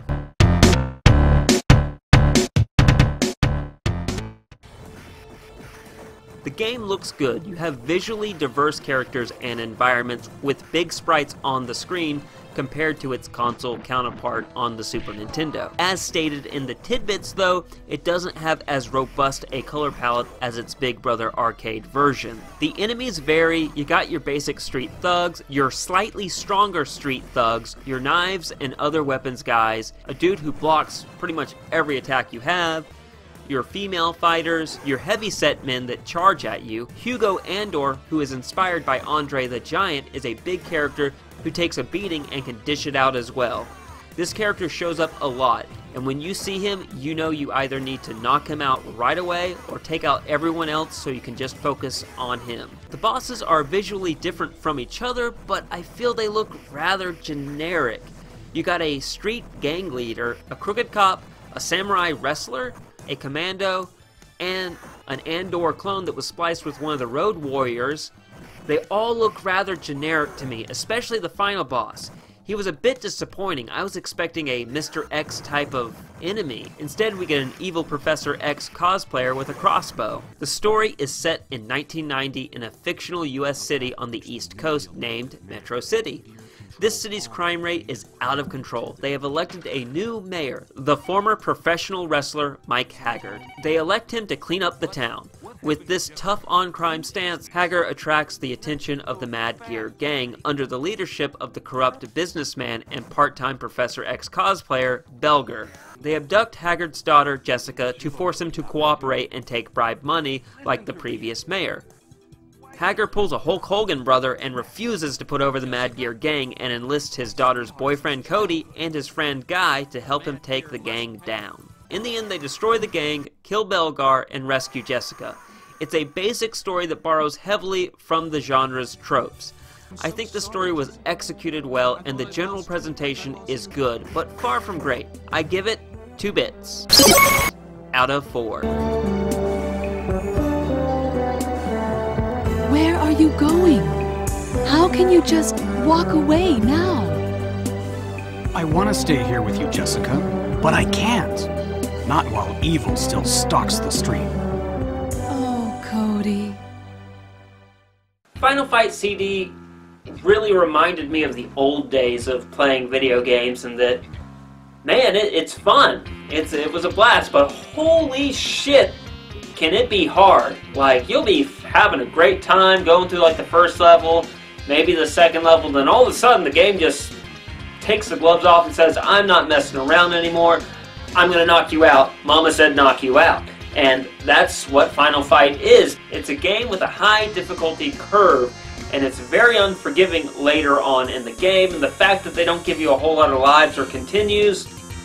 The game looks good. You have visually diverse characters and environments with big sprites on the screen compared to its console counterpart on the Super Nintendo. As stated in the tidbits though, it doesn't have as robust a color palette as its Big Brother arcade version. The enemies vary. You got your basic street thugs, your slightly stronger street thugs, your knives and other weapons guys, a dude who blocks pretty much every attack you have, your female fighters, your heavy-set men that charge at you. Hugo Andor, who is inspired by Andre the Giant, is a big character who takes a beating and can dish it out as well. This character shows up a lot, and when you see him, you know you either need to knock him out right away or take out everyone else so you can just focus on him. The bosses are visually different from each other, but I feel they look rather generic. You got a street gang leader, a crooked cop, a samurai wrestler, a commando, and an Andor clone that was spliced with one of the Road Warriors. They all look rather generic to me, especially the final boss. He was a bit disappointing. I was expecting a Mister X type of enemy. Instead, we get an evil Professor X cosplayer with a crossbow. The story is set in nineteen ninety in a fictional U S city on the East Coast named Metro City. This city's crime rate is out of control. They have elected a new mayor, the former professional wrestler Mike Haggard. They elect him to clean up the town. With this tough on-crime stance, Haggard attracts the attention of the Mad Gear gang under the leadership of the corrupt businessman and part-time Professor X cosplayer, Belger. They abduct Haggard's daughter, Jessica, to force him to cooperate and take bribe money like the previous mayor. Haggard pulls a Hulk Hogan brother and refuses to put over the Mad Gear gang and enlists his daughter's boyfriend Cody and his friend Guy to help him take the gang down. In the end, they destroy the gang, kill Belgar, and rescue Jessica. It's a basic story that borrows heavily from the genre's tropes. I think the story was executed well, and the general presentation is good, but far from great. I give it two bits out of four. Where are you going? How can you just walk away now? I want to stay here with you, Jessica, but I can't. Not while evil still stalks the street. Oh, Cody. Final Fight C D really reminded me of the old days of playing video games, and that, man, it, it's fun. It's It was a blast, but holy shit, can it be hard. Like, you'll be having a great time going through like the first level, maybe the second level, then all of a sudden the game just takes the gloves off and says, I'm not messing around anymore, I'm going to knock you out. Mama said knock you out. And that's what Final Fight is. It's a game with a high difficulty curve, and it's very unforgiving later on in the game, and the fact that they don't give you a whole lot of lives or continues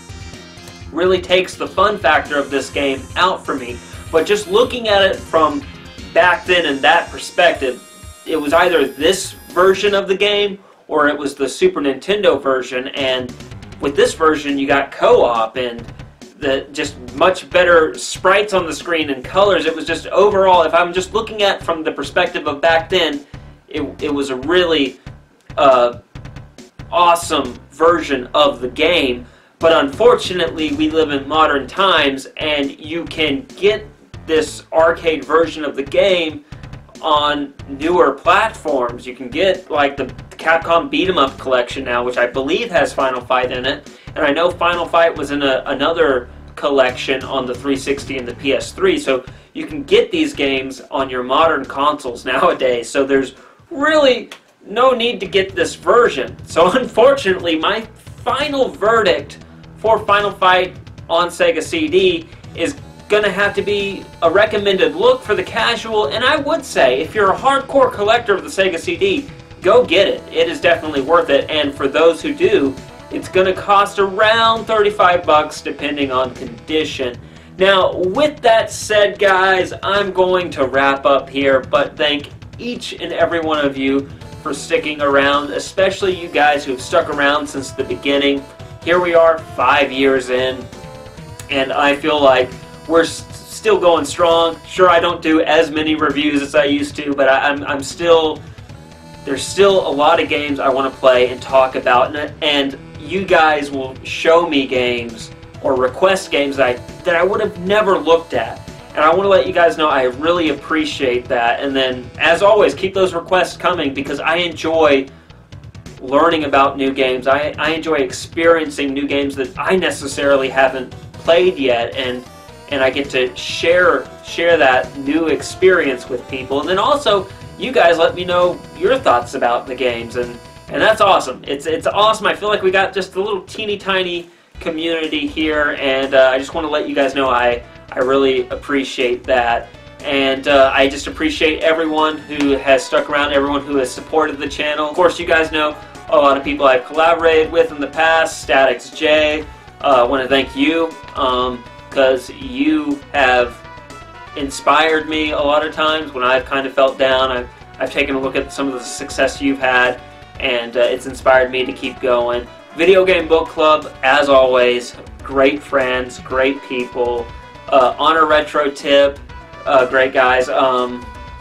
really takes the fun factor of this game out for me. But just looking at it from back then in that perspective, it was either this version of the game or it was the Super Nintendo version, and with this version you got co-op and the just much better sprites on the screen and colors. It was just overall, if I'm just looking at from the perspective of back then, it, it was a really uh, awesome version of the game. But unfortunately we live in modern times, and you can get this arcade version of the game on newer platforms. You can get like the Capcom Beat 'em Up collection now, which I believe has Final Fight in it, and I know Final Fight was in a, another collection on the three sixty and the P S three, so you can get these games on your modern consoles nowadays, so there's really no need to get this version. So unfortunately, my final verdict for Final Fight on Sega C D is gonna have to be a recommended look for the casual, and I would say if you're a hardcore collector of the Sega C D, go get it. It is definitely worth it, and for those who do, it's gonna cost around thirty-five bucks depending on condition. Now, with that said, guys, I'm going to wrap up here, but thank each and every one of you for sticking around, especially you guys who have stuck around since the beginning. Here we are, five years in, and I feel like we're still going strong. Sure, I don't do as many reviews as I used to, but I, I'm, I'm still, there's still a lot of games I want to play and talk about, and, and you guys will show me games or request games that I, that I would have never looked at. And I want to let you guys know I really appreciate that. And then, as always, keep those requests coming, because I enjoy learning about new games. I, I enjoy experiencing new games that I necessarily haven't played yet, and and I get to share share that new experience with people. And then also, you guys let me know your thoughts about the games, and and that's awesome. It's it's awesome. I feel like we got just a little teeny tiny community here, and uh, I just want to let you guys know I I really appreciate that. And uh, I just appreciate everyone who has stuck around, everyone who has supported the channel. Of course, you guys know a lot of people I've collaborated with in the past. Statix J, uh, I want to thank you, because um, you have inspired me a lot of times when I've kind of felt down. I've, I've taken a look at some of the success you've had, and uh, it's inspired me to keep going. Video Game Book Club, as always, great friends, great people. Uh, Honor Retro Tip, uh, great guys. Um,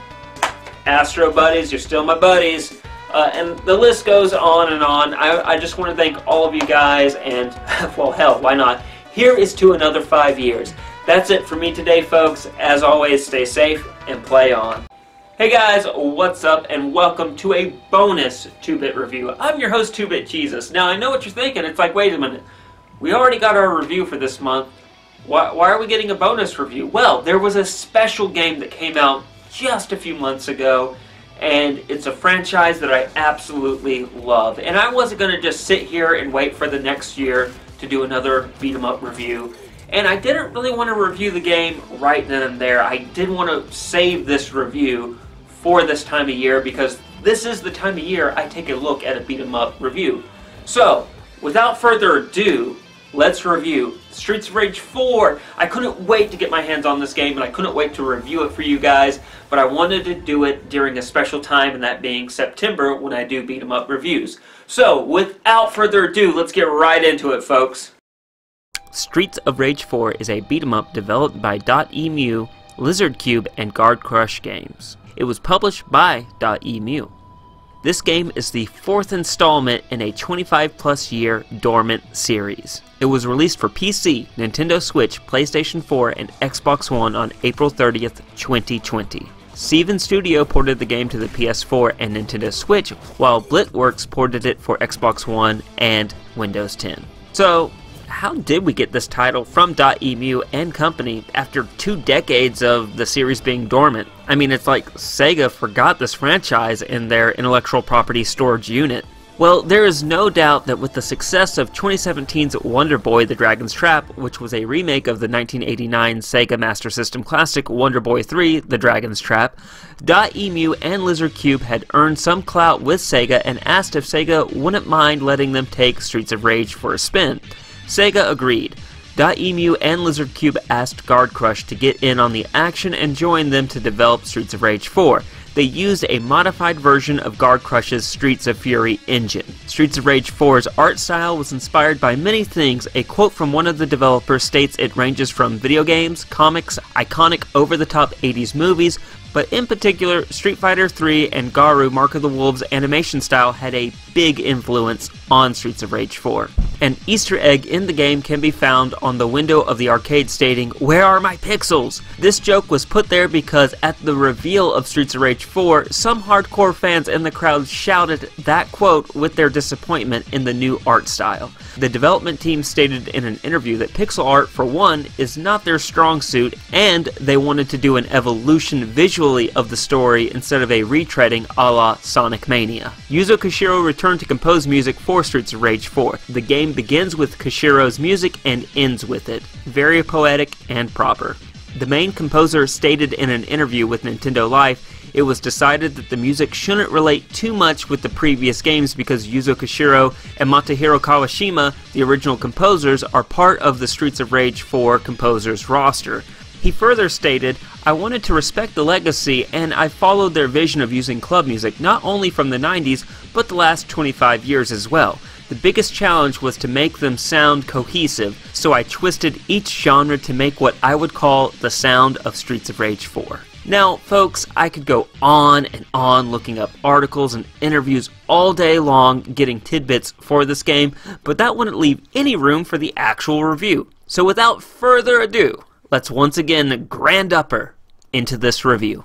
Astro Buddies, you're still my buddies. Uh, and the list goes on and on. I, I just want to thank all of you guys, and, well, hell, why not? Here is to another five years. That's it for me today, folks. As always, stay safe and play on. Hey guys, what's up, and welcome to a bonus two bit review. I'm your host, two bit Jesus. Now, I know what you're thinking. It's like, wait a minute. We already got our review for this month. Why, why are we getting a bonus review? Well, there was a special game that came out just a few months ago, and it's a franchise that I absolutely love. And I wasn't going to just sit here and wait for the next year to do another beat 'em up review. And I didn't really want to review the game right then and there. I did want to save this review for this time of year, because this is the time of year I take a look at a beat 'em up review. So, without further ado, let's review Streets of Rage four. I couldn't wait to get my hands on this game, and I couldn't wait to review it for you guys, but I wanted to do it during a special time, and that being September, when I do beat 'em up reviews. So, without further ado, let's get right into it, folks. Streets of Rage four is a beat 'em up developed by Dotemu, Lizardcube, and Guard Crush Games. It was published by Dotemu. This game is the fourth installment in a twenty-five plus year dormant series. It was released for P C, Nintendo Switch, PlayStation four, and Xbox One on April thirtieth, twenty twenty. Seven Studio ported the game to the P S four and Nintendo Switch, while Blitworks ported it for Xbox One and Windows ten. So, how did we get this title from Dotemu and company after two decades of the series being dormant? I mean, it's like Sega forgot this franchise in their intellectual property storage unit. Well, there is no doubt that with the success of twenty seventeen's Wonder Boy: The Dragon's Trap, which was a remake of the nineteen eighty-nine Sega Master System classic Wonder Boy three: The Dragon's Trap, Dotemu and Lizardcube had earned some clout with Sega and asked if Sega wouldn't mind letting them take Streets of Rage for a spin. Sega agreed. Dotemu and Lizardcube asked Guard Crush to get in on the action and join them to develop Streets of Rage four. They used a modified version of Guard Crush's Streets of Fury engine. Streets of Rage four's art style was inspired by many things. A quote from one of the developers states it ranges from video games, comics, iconic over-the-top eighties movies, but in particular, Street Fighter three and Garou Mark of the Wolves animation style had a big influence on Streets of Rage four. An Easter egg in the game can be found on the window of the arcade stating, "Where are my pixels?" This joke was put there because at the reveal of Streets of Rage four, some hardcore fans in the crowd shouted that quote with their disappointment in the new art style. The development team stated in an interview that pixel art, for one, is not their strong suit, and they wanted to do an evolution visually of the story instead of a retreading a la Sonic Mania. Yuzo Koshiro returned to compose music for Streets of Rage four. The game begins with Koshiro's music and ends with it. Very poetic and proper. The main composer stated in an interview with Nintendo Life, it was decided that the music shouldn't relate too much with the previous games because Yuzo Koshiro and Matsuhiro Kawashima, the original composers, are part of the Streets of Rage four composers roster. He further stated, "I wanted to respect the legacy, and I followed their vision of using club music not only from the nineties, but the last twenty-five years as well. The biggest challenge was to make them sound cohesive, so I twisted each genre to make what I would call the sound of Streets of Rage four. Now, folks, I could go on and on looking up articles and interviews all day long getting tidbits for this game, but that wouldn't leave any room for the actual review. So without further ado, let's once again grand upper into this review.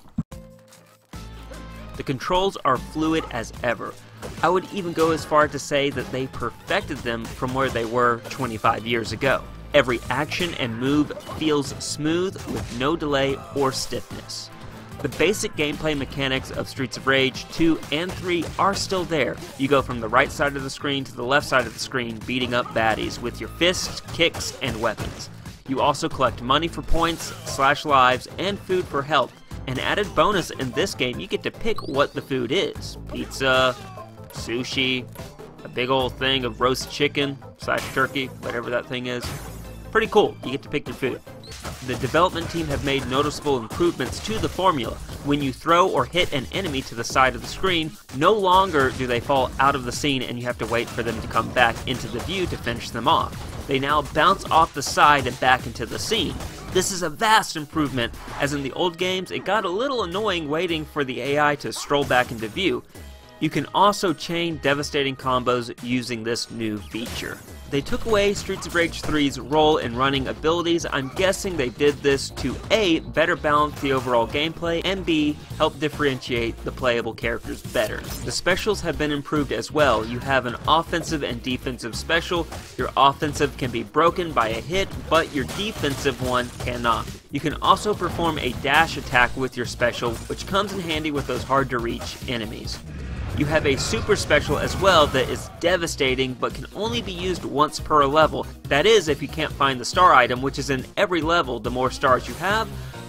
The controls are fluid as ever. I would even go as far to say that they perfected them from where they were twenty-five years ago. Every action and move feels smooth with no delay or stiffness. The basic gameplay mechanics of Streets of Rage two and three are still there. You go from the right side of the screen to the left side of the screen beating up baddies with your fists, kicks, and weapons. You also collect money for points, slash lives, and food for health. An added bonus in this game, you get to pick what the food is. Pizza, sushi, a big old thing of roast chicken, slash turkey, whatever that thing is. Pretty cool, you get to pick your food. The development team have made noticeable improvements to the formula. When you throw or hit an enemy to the side of the screen, no longer do they fall out of the scene and you have to wait for them to come back into the view to finish them off. They now bounce off the side and back into the scene. This is a vast improvement, as in the old games it got a little annoying waiting for the A I to stroll back into view. You can also chain devastating combos using this new feature. They took away Streets of Rage three's role in running abilities. I'm guessing they did this to A, better balance the overall gameplay, and B, help differentiate the playable characters better. The specials have been improved as well. You have an offensive and defensive special. Your offensive can be broken by a hit, but your defensive one cannot. You can also perform a dash attack with your special, which comes in handy with those hard to reach enemies. You have a super special as well that is devastating but can only be used once per level. That is if you can't find the star item, which is in every level. The more stars you have,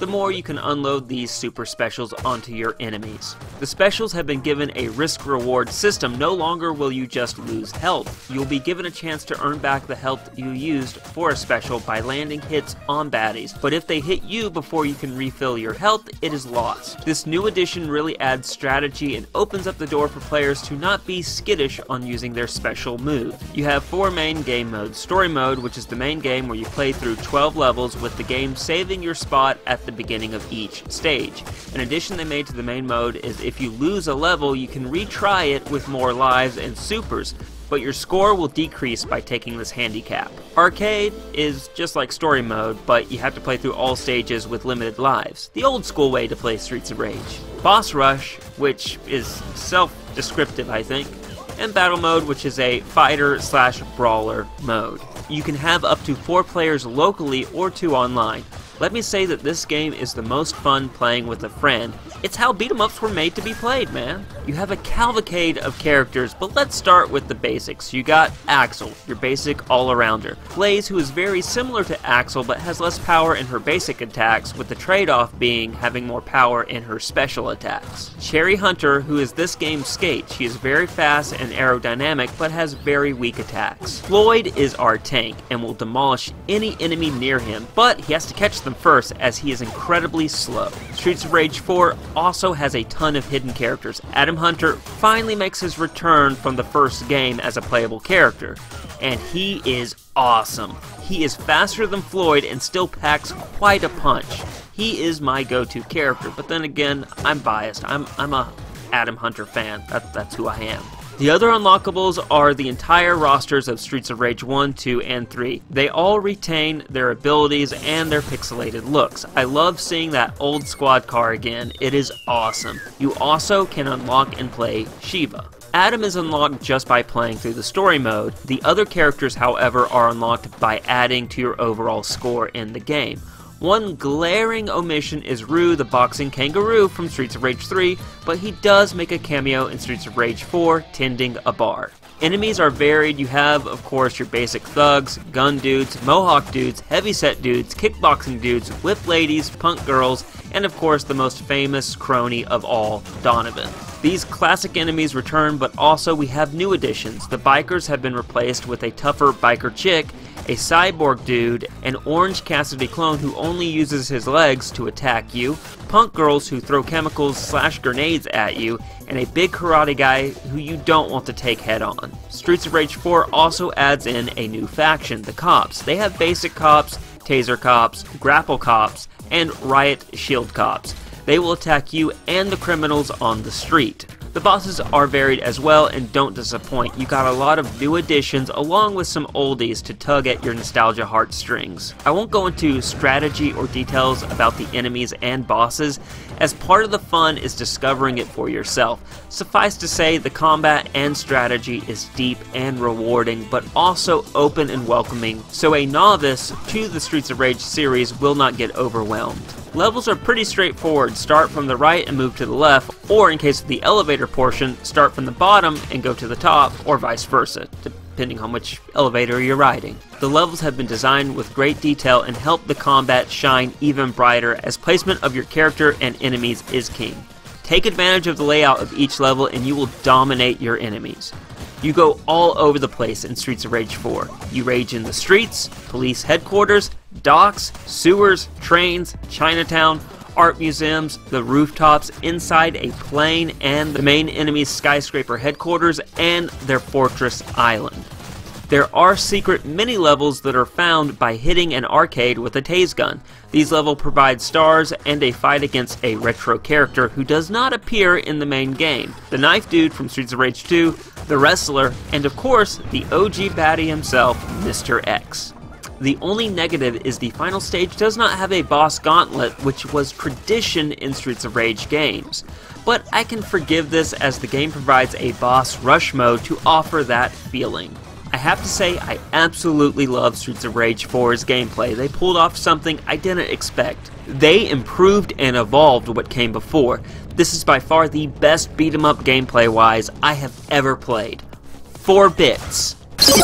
the more you can unload these super specials onto your enemies. The specials have been given a risk-reward system. No longer will you just lose health. You'll be given a chance to earn back the health you used for a special by landing hits on baddies, but if they hit you before you can refill your health, it is lost. This new addition really adds strategy and opens up the door for players to not be skittish on using their special move. You have four main game modes. Story mode, which is the main game where you play through twelve levels with the game saving your spot at the beginning of each stage. An addition they made to the main mode is if you lose a level, you can retry it with more lives and supers, but your score will decrease by taking this handicap. Arcade is just like story mode, but you have to play through all stages with limited lives. The old school way to play Streets of Rage. Boss Rush, which is self-descriptive I think, and Battle Mode, which is a fighter slash brawler mode. You can have up to four players locally or two online. Let me say that this game is the most fun playing with a friend. It's how beat-em-ups were made to be played, man. You have a cavalcade of characters, but let's start with the basics. You got Axel, your basic all-arounder. Blaze, who is very similar to Axel but has less power in her basic attacks, with the trade-off being having more power in her special attacks. Cherry Hunter, who is this game's Skate. She is very fast and aerodynamic, but has very weak attacks. Floyd is our tank, and will demolish any enemy near him, but he has to catch them first as he is incredibly slow. Streets of Rage four also has a ton of hidden characters. Adam Hunter finally makes his return from the first game as a playable character, and he is awesome. He is faster than Floyd and still packs quite a punch. He is my go-to character, but then again, I'm biased. I'm, I'm a Adam Hunter fan. That, that's who I am. The other unlockables are the entire rosters of Streets of Rage one, two, and three. They all retain their abilities and their pixelated looks. I love seeing that old squad car again. It is awesome. You also can unlock and play Shiva. Adam is unlocked just by playing through the story mode. The other characters, however, are unlocked by adding to your overall score in the game. One glaring omission is Rue the boxing kangaroo from Streets of Rage three, but he does make a cameo in Streets of Rage four, tending a bar. Enemies are varied. You have, of course, your basic thugs, gun dudes, mohawk dudes, heavyset dudes, kickboxing dudes, whip ladies, punk girls, and of course the most famous crony of all, Donovan. These classic enemies return, but also we have new additions. The bikers have been replaced with a tougher biker chick, a cyborg dude, an Orange Cassidy clone who only uses his legs to attack you, punk girls who throw chemicals slash grenades at you, and a big karate guy who you don't want to take head on. Streets of Rage four also adds in a new faction, the Cops. They have basic cops, taser cops, grapple cops, and riot shield cops. They will attack you and the criminals on the street. The bosses are varied as well and don't disappoint. You got a lot of new additions along with some oldies to tug at your nostalgia heartstrings. I won't go into strategy or details about the enemies and bosses, as part of the fun is discovering it for yourself. Suffice to say, the combat and strategy is deep and rewarding, but also open and welcoming, so a novice to the Streets of Rage series will not get overwhelmed. Levels are pretty straightforward. Start from the right and move to the left, or in case of the elevator portion, start from the bottom and go to the top, or vice versa, depending on which elevator you're riding. The levels have been designed with great detail and help the combat shine even brighter, as placement of your character and enemies is king. Take advantage of the layout of each level and you will dominate your enemies. You go all over the place in Streets of Rage four. You rage in the streets, police headquarters, docks, sewers, trains, Chinatown, art museums, the rooftops, inside a plane, and the main enemy's skyscraper headquarters, and their fortress island. There are secret mini-levels that are found by hitting an arcade with a tase gun. These levels provide stars and a fight against a retro character who does not appear in the main game. The knife dude from Streets of Rage two, the wrestler, and of course, the O G baddie himself, Mister X. The only negative is the final stage does not have a boss gauntlet, which was tradition in Streets of Rage games. But I can forgive this, as the game provides a boss rush mode to offer that feeling. I have to say, I absolutely love Streets of Rage four's gameplay. They pulled off something I didn't expect. They improved and evolved what came before. This is by far the best beat 'em up gameplay wise I have ever played. Four bits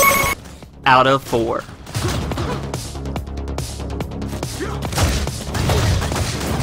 out of four.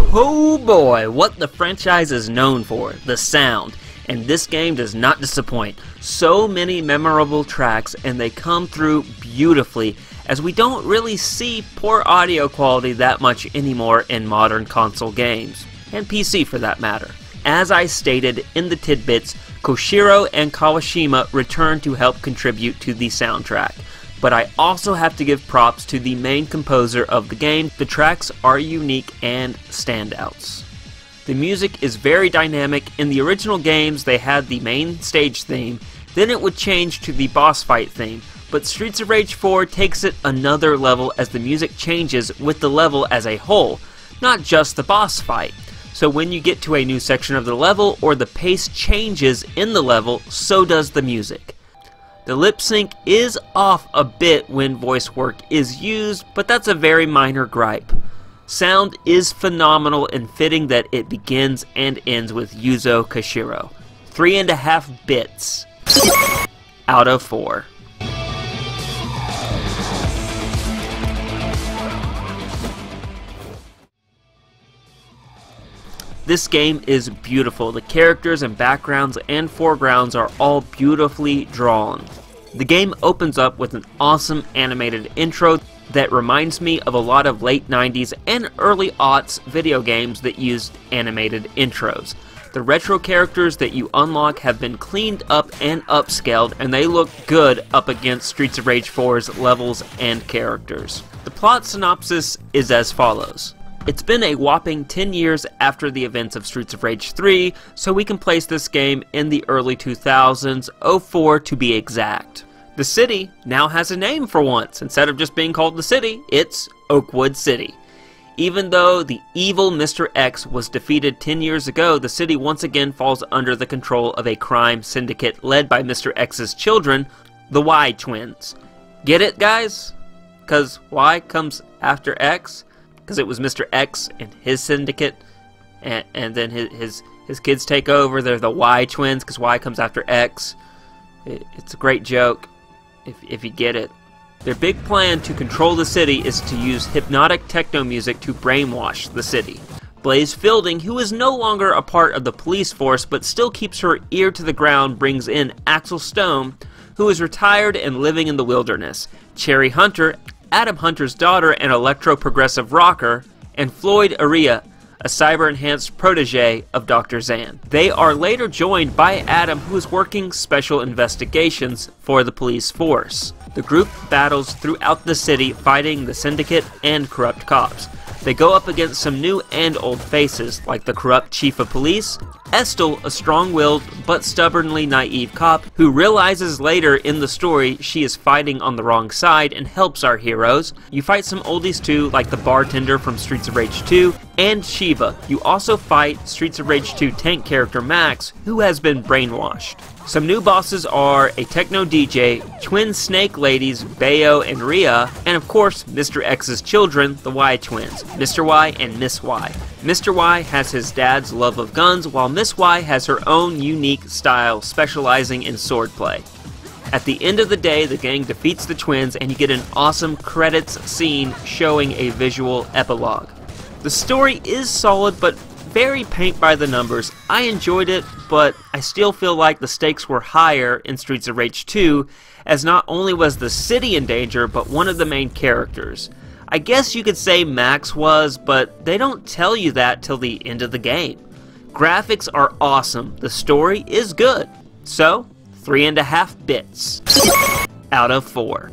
Oh boy, what the franchise is known for, the sound. And this game does not disappoint. So many memorable tracks, and they come through beautifully, as we don't really see poor audio quality that much anymore in modern console games, and P C for that matter. As I stated in the tidbits, Koshiro and Kawashima return to help contribute to the soundtrack. But I also have to give props to the main composer of the game. The tracks are unique and standouts. The music is very dynamic. In the original games, they had the main stage theme, then it would change to the boss fight theme. But Streets of Rage four takes it another level as the music changes with the level as a whole, not just the boss fight. So when you get to a new section of the level or the pace changes in the level, so does the music. The lip sync is off a bit when voice work is used, but that's a very minor gripe. Sound is phenomenal and fitting that it begins and ends with Yuzo Koshiro. Three and a half bits out of four. This game is beautiful. The characters and backgrounds and foregrounds are all beautifully drawn. The game opens up with an awesome animated intro that reminds me of a lot of late nineties and early aughts video games that used animated intros. The retro characters that you unlock have been cleaned up and upscaled, and they look good up against Streets of Rage four's levels and characters. The plot synopsis is as follows. It's been a whopping ten years after the events of Streets of Rage three, so we can place this game in the early two thousands, oh four to be exact. The city now has a name for once. Instead of just being called the city, it's Oakwood City. Even though the evil Mister X was defeated ten years ago, the city once again falls under the control of a crime syndicate led by Mister X's children, the Y twins. Get it, guys? Because Y comes after X? Because it was Mister X and his syndicate, and, and then his, his his kids take over. They're the Y twins because Y comes after X. It, it's a great joke if, if you get it. Their big plan to control the city is to use hypnotic techno music to brainwash the city. Blaze Fielding, who is no longer a part of the police force but still keeps her ear to the ground, brings in Axel Stone, who is retired and living in the wilderness, Cherry Hunter, Adam Hunter's daughter and electro-progressive rocker, and Floyd Aria, a cyber-enhanced protege of Doctor Zan. They are later joined by Adam, who is working special investigations for the police force. The group battles throughout the city, fighting the syndicate and corrupt cops. They go up against some new and old faces, like the corrupt chief of police, Estel, a strong-willed but stubbornly naive cop who realizes later in the story she is fighting on the wrong side and helps our heroes. You fight some oldies too, like the bartender from Streets of Rage two, and Shiva. You also fight Streets of Rage two tank character Max, who has been brainwashed. Some new bosses are a techno D J, twin snake ladies Bayo and Rhea, and of course Mister X's children, the Y twins, Mister Y and Miss Y. Mister Y has his dad's love of guns, while Miss Y has her own unique style, specializing in swordplay. At the end of the day, the gang defeats the twins, and you get an awesome credits scene showing a visual epilogue. The story is solid, but very paint by the numbers. I enjoyed it, but I still feel like the stakes were higher in Streets of Rage two, as not only was the city in danger, but one of the main characters. I guess you could say Max was, but they don't tell you that till the end of the game. Graphics are awesome, the story is good, so three and a half bits out of four.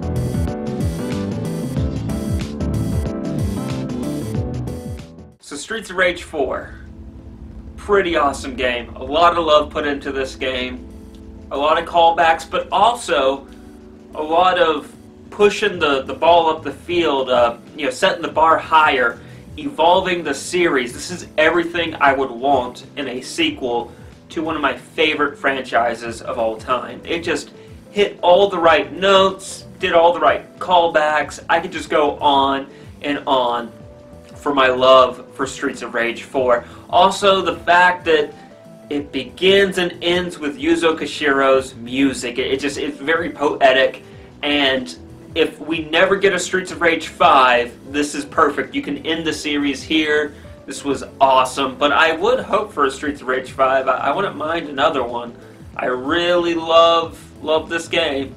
So Streets of Rage four, pretty awesome game. A lot of love put into this game, a lot of callbacks, but also a lot of pushing the, the ball up the field, uh, you know, setting the bar higher, evolving the series. This is everything I would want in a sequel to one of my favorite franchises of all time. It just hit all the right notes, did all the right callbacks. I could just go on and on for my love for Streets of Rage four. Also, the fact that it begins and ends with Yuzo Koshiro's music. It, it just, it's very poetic, and if we never get a Streets of Rage five, this is perfect. You can end the series here. This was awesome, but I would hope for a Streets of Rage five. I, I wouldn't mind another one. I really love, love this game.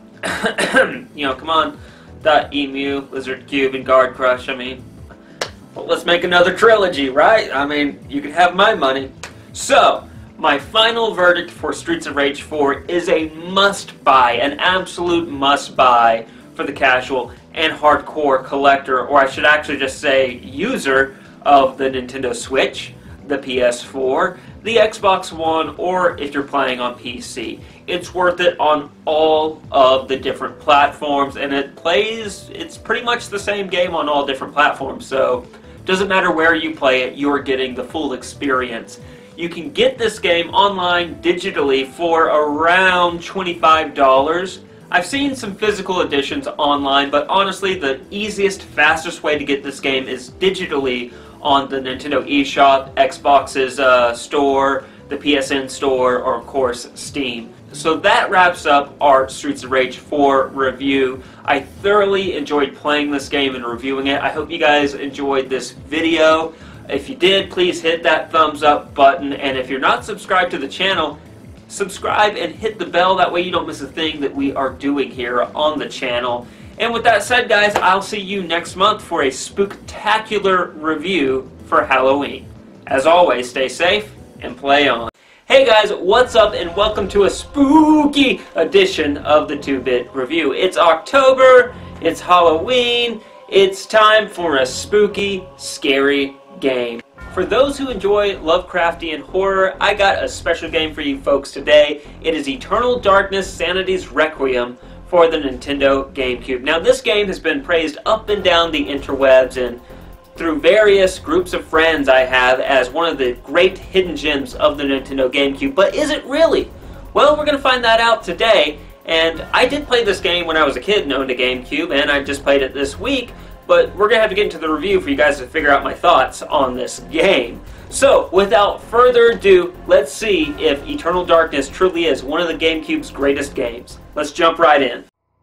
You know, come on. Dot Emu, Lizard Cube, and Guard Crush. I mean, well, let's make another trilogy, right? I mean, you can have my money. So, my final verdict for Streets of Rage four is a must-buy, an absolute must-buy for the casual and hardcore collector, or I should actually just say user of the Nintendo Switch, the P S four, the Xbox One, or if you're playing on P C. It's worth it on all of the different platforms, and it plays, it's pretty much the same game on all different platforms, so doesn't matter where you play it, you're getting the full experience. You can get this game online digitally for around twenty-five dollars. I've seen some physical editions online, but honestly the easiest, fastest way to get this game is digitally on the Nintendo eShop, Xbox's uh, store, the P S N store, or of course Steam. So that wraps up our Streets of Rage four review. I thoroughly enjoyed playing this game and reviewing it. I hope you guys enjoyed this video. If you did, please hit that thumbs up button, and if you're not subscribed to the channel, subscribe and hit the bell. That way you don't miss a thing that we are doing here on the channel. And with that said, guys, I'll see you next month for a spooktacular review for Halloween. As always, stay safe and play on. Hey guys, what's up, and welcome to a spooky edition of the two bit Review. It's October, it's Halloween, it's time for a spooky, scary game. For those who enjoy Lovecraftian horror, I got a special game for you folks today. It is Eternal Darkness: Sanity's Requiem for the Nintendo GameCube. Now this game has been praised up and down the interwebs and through various groups of friends I have as one of the great hidden gems of the Nintendo GameCube, but is it really? Well, we're going to find that out today, and I did play this game when I was a kid and owned a GameCube, and I just played it this week, but we're going to have to get into the review for you guys to figure out my thoughts on this game. So, without further ado, let's see if Eternal Darkness truly is one of the GameCube's greatest games. Let's jump right in.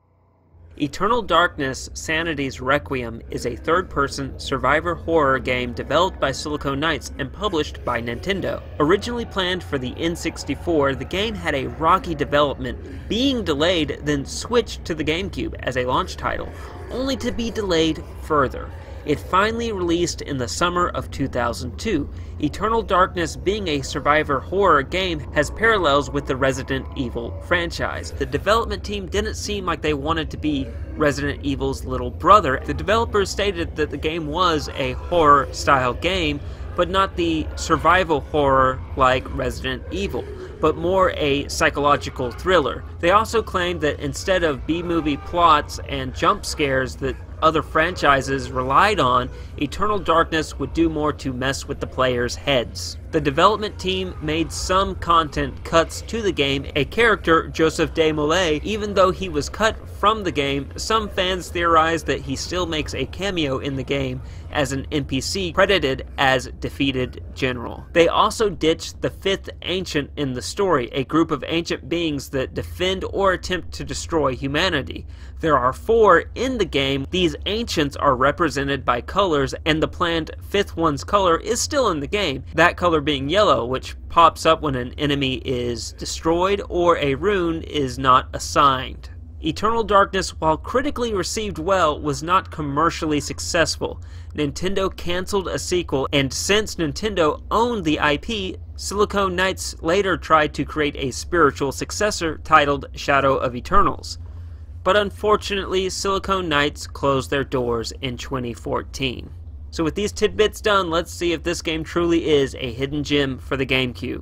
Eternal Darkness: Sanity's Requiem is a third-person survivor horror game developed by Silicon Knights and published by Nintendo. Originally planned for the N sixty-four, the game had a rocky development, being delayed then switched to the GameCube as a launch title, only to be delayed further. It finally released in the summer of two thousand two. Eternal Darkness, being a survivor horror game, has parallels with the Resident Evil franchise. The development team didn't seem like they wanted to be Resident Evil's little brother. The developers stated that the game was a horror-style game, but not the survival horror like Resident Evil, but more a psychological thriller. They also claimed that instead of B-movie plots and jump scares that other franchises relied on, Eternal Darkness would do more to mess with the players' heads. The development team made some content cuts to the game. A character, Joseph Desmoulins, even though he was cut from the game, some fans theorized that he still makes a cameo in the game as an N P C credited as Defeated General. They also ditched the fifth ancient in the story, a group of ancient beings that defend or attempt to destroy humanity. There are four in the game. These ancients are represented by colors, and the planned fifth one's color is still in the game, that color being yellow, which pops up when an enemy is destroyed or a rune is not assigned. Eternal Darkness, while critically received well, was not commercially successful. Nintendo canceled a sequel, and since Nintendo owned the I P, Silicon Knights later tried to create a spiritual successor titled Shadow of Eternals. But unfortunately, Silicon Knights closed their doors in twenty fourteen. So with these tidbits done, let's see if this game truly is a hidden gem for the GameCube.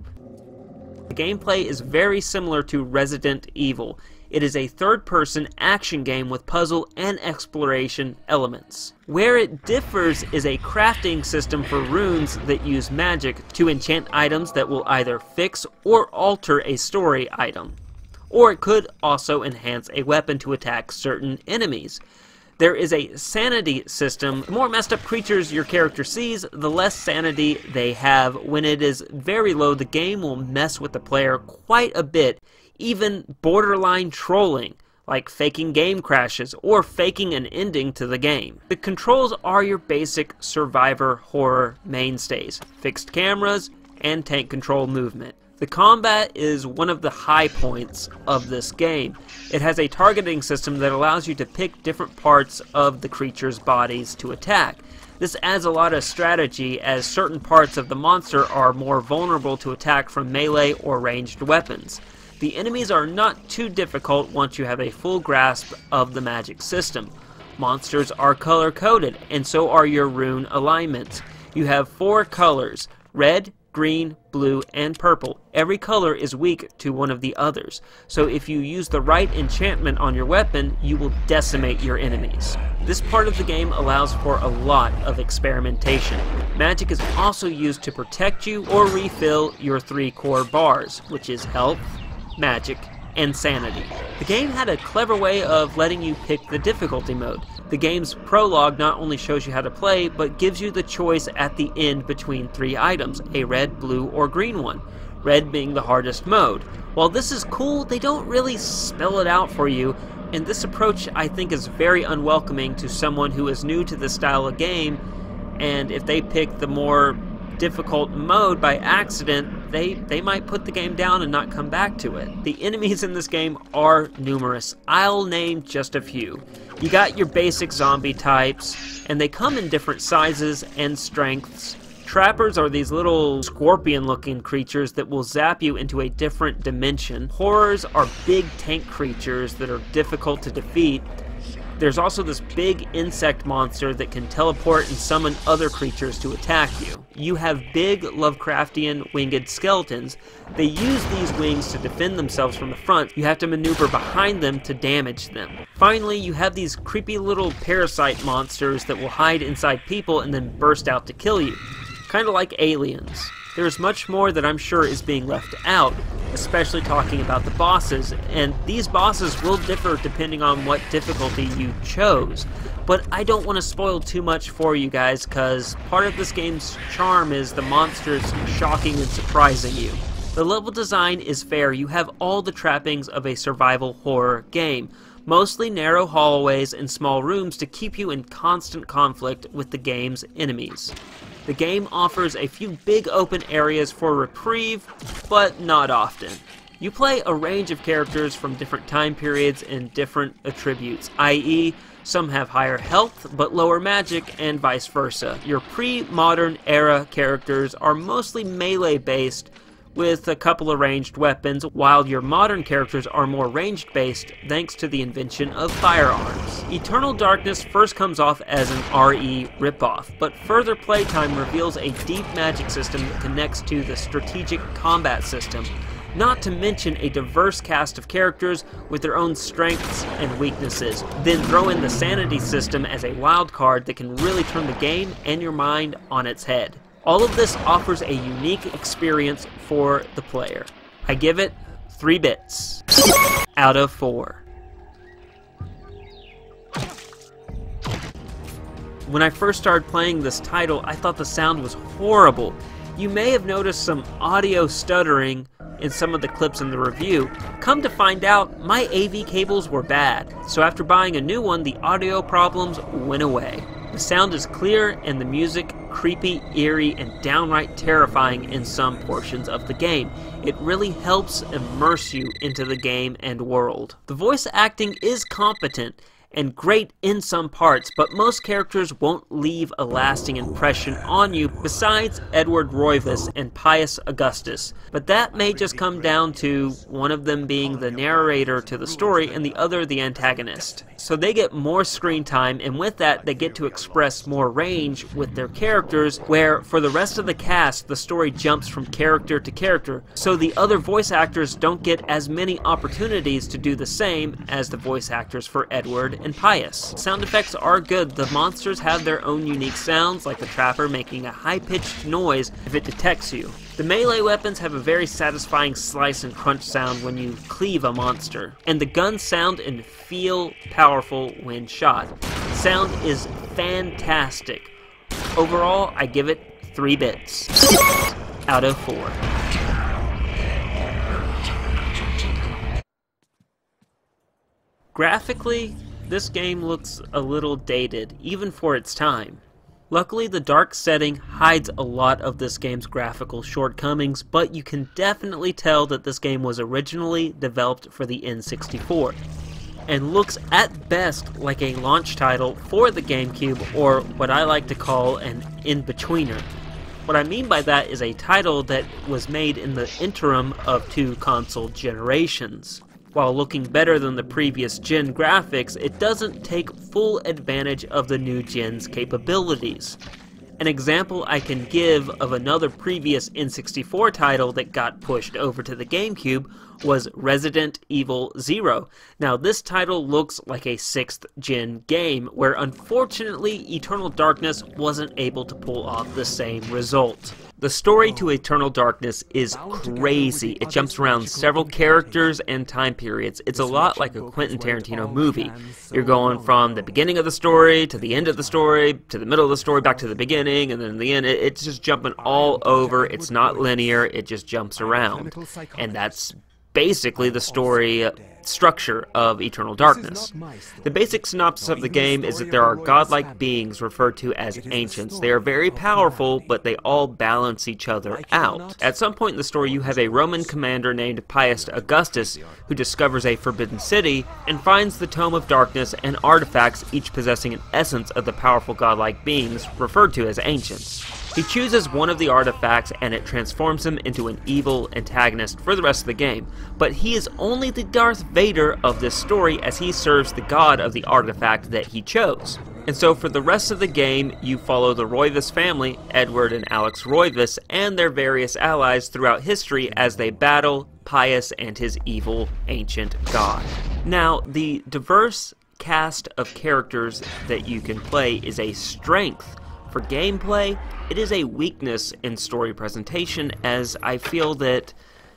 The gameplay is very similar to Resident Evil. It is a third-person action game with puzzle and exploration elements. Where it differs is a crafting system for runes that use magic to enchant items that will either fix or alter a story item. Or it could also enhance a weapon to attack certain enemies. There is a sanity system. The more messed up creatures your character sees, the less sanity they have. When it is very low, the game will mess with the player quite a bit, even borderline trolling, like faking game crashes or faking an ending to the game. The controls are your basic survivor horror mainstays: fixed cameras and tank control movement. The combat is one of the high points of this game. It has a targeting system that allows you to pick different parts of the creature's bodies to attack. This adds a lot of strategy, as certain parts of the monster are more vulnerable to attack from melee or ranged weapons. The enemies are not too difficult once you have a full grasp of the magic system. Monsters are color-coded, and so are your rune alignments. You have four colors: red, green, blue, and purple. Every color is weak to one of the others, so if you use the right enchantment on your weapon, you will decimate your enemies. This part of the game allows for a lot of experimentation. Magic is also used to protect you or refill your three core bars, which is health, magic, and sanity. The game had a clever way of letting you pick the difficulty mode. The game's prologue not only shows you how to play, but gives you the choice at the end between three items: a red, blue, or green one. Red being the hardest mode. While this is cool, they don't really spell it out for you, and this approach I think is very unwelcoming to someone who is new to this style of game, and if they pick the more difficult mode by accident, they, they might put the game down and not come back to it. The enemies in this game are numerous. I'll name just a few. You got your basic zombie types, and they come in different sizes and strengths. Trappers are these little scorpion-looking creatures that will zap you into a different dimension. Horrors are big tank creatures that are difficult to defeat. There's also this big insect monster that can teleport and summon other creatures to attack you. You have big Lovecraftian winged skeletons. They use these wings to defend themselves from the front. You have to maneuver behind them to damage them. Finally, you have these creepy little parasite monsters that will hide inside people and then burst out to kill you. Kind of like aliens. There's much more that I'm sure is being left out, especially talking about the bosses, and these bosses will differ depending on what difficulty you chose. But I don't want to spoil too much for you guys, because part of this game's charm is the monsters shocking and surprising you. The level design is fair. You have all the trappings of a survival horror game. Mostly narrow hallways and small rooms to keep you in constant conflict with the game's enemies. The game offers a few big open areas for reprieve, but not often. You play a range of characters from different time periods and different attributes, that is, some have higher health but lower magic, and vice versa. Your pre-modern era characters are mostly melee based, with a couple of ranged weapons, while your modern characters are more ranged based thanks to the invention of firearms. Eternal Darkness first comes off as an R E ripoff, but further playtime reveals a deep magic system that connects to the strategic combat system, not to mention a diverse cast of characters with their own strengths and weaknesses. Then throw in the sanity system as a wild card that can really turn the game and your mind on its head. All of this offers a unique experience for the player. I give it three bits out of four. When I first started playing this title, I thought the sound was horrible. You may have noticed some audio stuttering in some of the clips in the review. Come to find out, my A V cables were bad, so after buying a new one, the audio problems went away. The sound is clear and the music creepy, eerie, and downright terrifying in some portions of the game. It really helps immerse you into the game and world. The voice acting is competent and great in some parts, but most characters won't leave a lasting impression on you besides Edward Roivas and Pius Augustus. But that may just come down to one of them being the narrator to the story and the other the antagonist. So they get more screen time, and with that they get to express more range with their characters, where for the rest of the cast the story jumps from character to character, so the other voice actors don't get as many opportunities to do the same as the voice actors for Edward and Pius. Sound effects are good. The monsters have their own unique sounds, like the trapper making a high-pitched noise if it detects you. The melee weapons have a very satisfying slice and crunch sound when you cleave a monster, and the guns sound and feel powerful when shot. Sound is fantastic. Overall, I give it three bits out of four. Graphically, this game looks a little dated, even for its time. Luckily, the dark setting hides a lot of this game's graphical shortcomings, but you can definitely tell that this game was originally developed for the N sixty-four, and looks at best like a launch title for the GameCube, or what I like to call an in-betweener. What I mean by that is a title that was made in the interim of two console generations. While looking better than the previous gen graphics, it doesn't take full advantage of the new gen's capabilities. An example I can give of another previous N sixty-four title that got pushed over to the GameCube was Resident Evil Zero. Now this title looks like a sixth gen game, where unfortunately Eternal Darkness wasn't able to pull off the same result. The story to Eternal Darkness is crazy. It jumps around several characters and time periods. It's a lot like a Quentin Tarantino movie. You're going from the beginning of the story, to the end of the story, to the middle of the story, back to the beginning, and then the end. It's just jumping all over. It's not linear, it just jumps around. And that's basically the story structure of Eternal Darkness. The basic synopsis of the game is that there are godlike beings referred to as ancients. They are very powerful, but they all balance each other out. At some point in the story, you have a Roman commander named Pius Augustus who discovers a forbidden city and finds the Tome of Darkness and artifacts, each possessing an essence of the powerful godlike beings referred to as ancients. He chooses one of the artifacts and it transforms him into an evil antagonist for the rest of the game, but he is only the Darth Vader of this story, as he serves the god of the artifact that he chose. And so for the rest of the game, you follow the Roivas family, Edward and Alex Roivas, and their various allies throughout history as they battle Pius and his evil ancient god. Now, the diverse cast of characters that you can play is a strength. For gameplay, it is a weakness in story presentation, as I feel that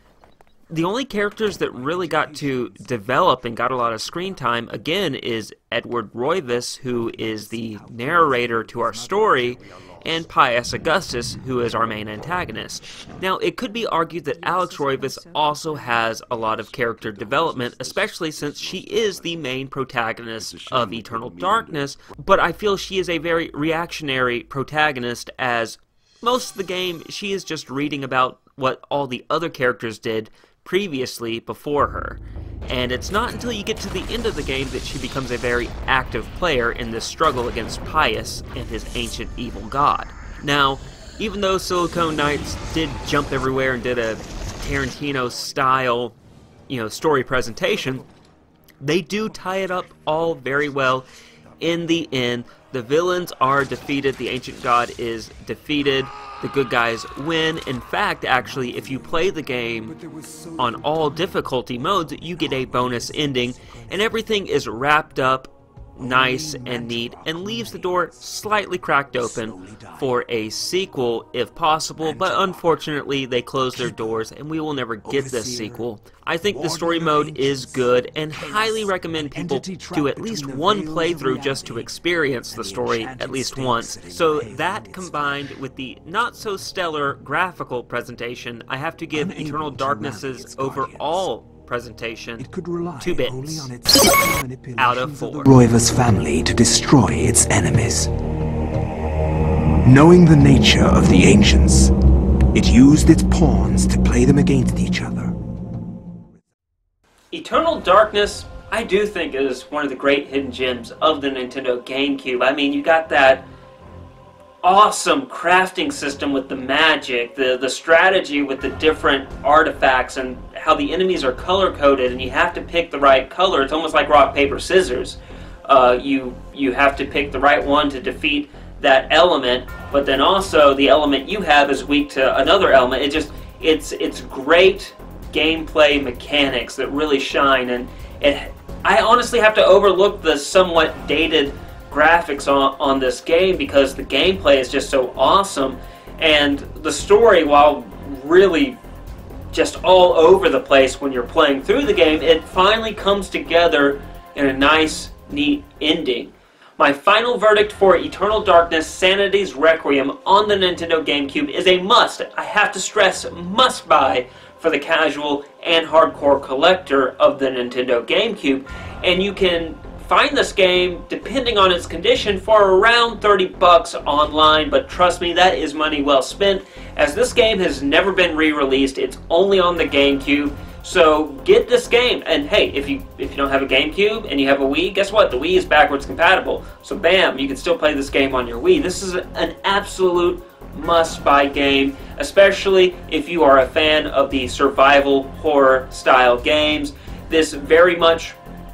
the only characters that really got to develop and got a lot of screen time, again, is Edward Roivas, who is the narrator to our story, and Pius Augustus, who is our main antagonist. Now, it could be argued that Alex Roivas also has a lot of character development, especially since she is the main protagonist of Eternal Darkness, but I feel she is a very reactionary protagonist, as most of the game she is just reading about what all the other characters did previously before her. And it's not until you get to the end of the game that she becomes a very active player in this struggle against Pius and his ancient evil god. Now, even though Silicon Knights did jump everywhere and did a Tarantino-style, you know, story presentation, they do tie it up all very well. In the end, the villains are defeated, the ancient god is defeated, the good guys win. In fact, actually, if you play the game on all difficulty modes, you get a bonus ending, and everything is wrapped up nice and neat, and leaves the door slightly cracked open for a sequel if possible, but unfortunately they close their doors and we will never get this sequel. I think the story mode is good and highly recommend people do at least one playthrough just to experience the story at least once. So that, combined with the not so stellar graphical presentation, I have to give Eternal Darkness's overall presentation It could rely two bits only on its out of four. Roivas family to destroy its enemies. Knowing the nature of the ancients, it used its pawns to play them against each other. Eternal Darkness, I do think, is one of the great hidden gems of the Nintendo GameCube. I mean, you got that awesome crafting system with the magic, the, the strategy with the different artifacts, and how the enemies are color-coded, and you have to pick the right color. It's almost like rock, paper, scissors. Uh, you, you have to pick the right one to defeat that element, but then also the element you have is weak to another element. It just, it's, it's great gameplay mechanics that really shine, and it, I honestly have to overlook the somewhat dated graphics on, on this game because the gameplay is just so awesome, and the story, while really just all over the place when you're playing through the game, it finally comes together in a nice, neat ending. My final verdict for Eternal Darkness: Sanity's Requiem on the Nintendo GameCube is a must. I have to stress, must buy for the casual and hardcore collector of the Nintendo GameCube. and you can find this game, depending on its condition, for around thirty bucks online, but trust me, that is money well spent, as this game has never been re-released. It's only on the GameCube, so get this game. And hey, if you if you don't have a GameCube and you have a Wii, guess what? The Wii is backwards compatible, so bam, you can still play this game on your Wii. This is an absolute must-buy game, especially if you are a fan of the survival horror style games. This very much,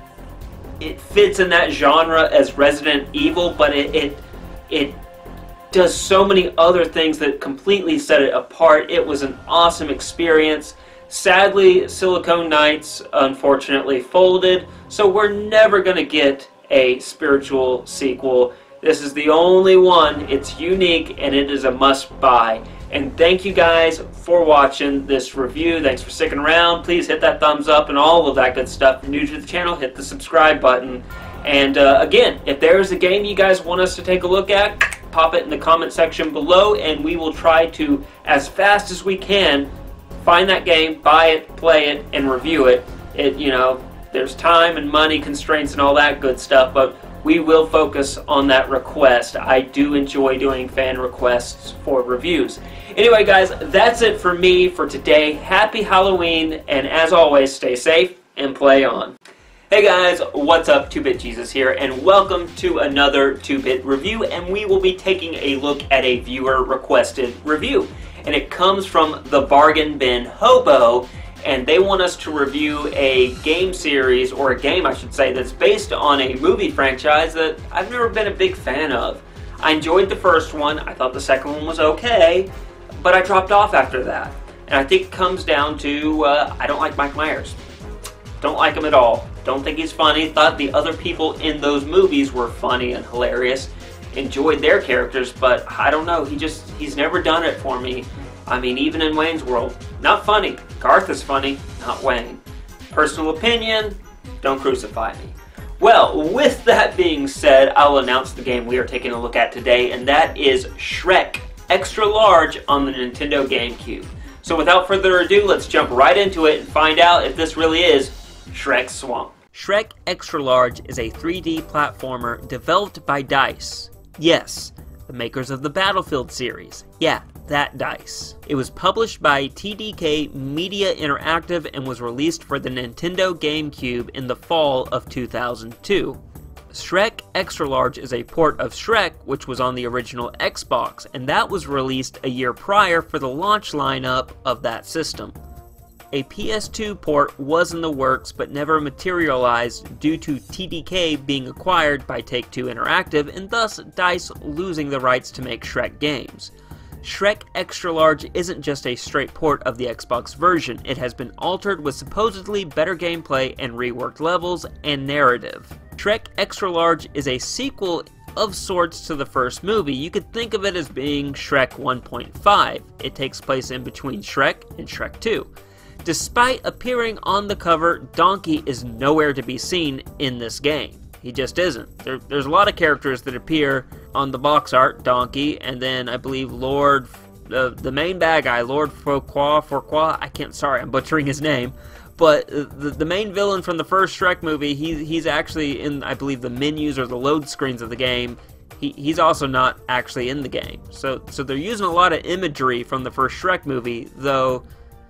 it fits in that genre as Resident Evil, but it, it it does so many other things that completely set it apart. It was an awesome experience. Sadly, Silicon Knights unfortunately folded, so we're never going to get a spiritual sequel. This is the only one. It's unique and it is a must-buy. And thank you guys for watching this review. Thanks for sticking around. Please hit that thumbs up and all of that good stuff. If you're new to the channel, hit the subscribe button. And uh, again, if there is a game you guys want us to take a look at, pop it in the comment section below and we will try to, as fast as we can, find that game, buy it, play it, and review it. It, you know, there's time and money constraints and all that good stuff, but we will focus on that request. I do enjoy doing fan requests for reviews. Anyway, guys, that's it for me for today. Happy Halloween, and as always, stay safe and play on. Hey guys, what's up? two bit Jesus here, and welcome to another two bit review, and we will be taking a look at a viewer requested review. And it comes from the Bargain Bin Hobo, and they want us to review a game series, or a game I should say, that's based on a movie franchise that I've never been a big fan of. I enjoyed the first one, I thought the second one was okay, but I dropped off after that. And I think it comes down to, uh, I don't like Mike Myers. Don't like him at all. Don't think he's funny. Thought the other people in those movies were funny and hilarious. Enjoyed their characters, but I don't know, he just, he's never done it for me. I mean, even in Wayne's World, not funny. Garth is funny, not Wayne. Personal opinion, don't crucify me. Well, with that being said, I'll announce the game we are taking a look at today, and that is Shrek Extra Large on the Nintendo GameCube. So without further ado, let's jump right into it and find out if this really is Shrek Swamp. Shrek Extra Large is a three D platformer developed by DICE. Yes, the makers of the Battlefield series. Yeah, that DICE. It was published by T D K Media Interactive and was released for the Nintendo GameCube in the fall of two thousand two. Shrek Extra Large is a port of Shrek, which was on the original Xbox, and that was released a year prior for the launch lineup of that system. A P S two port was in the works but never materialized due to T D K being acquired by Take-Two Interactive and thus DICE losing the rights to make Shrek games. Shrek Extra Large isn't just a straight port of the Xbox version, it has been altered with supposedly better gameplay and reworked levels and narrative. Shrek Extra Large is a sequel of sorts to the first movie. You could think of it as being Shrek one point five. It takes place in between Shrek and Shrek two. Despite appearing on the cover, Donkey is nowhere to be seen in this game. He just isn't. There, there's a lot of characters that appear on the box art, Donkey, and then I believe Lord, uh, the main bad guy, Lord Fourquois, Fourquois, I can't, sorry, I'm butchering his name, but the, the main villain from the first Shrek movie, he, he's actually in, I believe, the menus or the load screens of the game. He, he's also not actually in the game. So, so they're using a lot of imagery from the first Shrek movie, though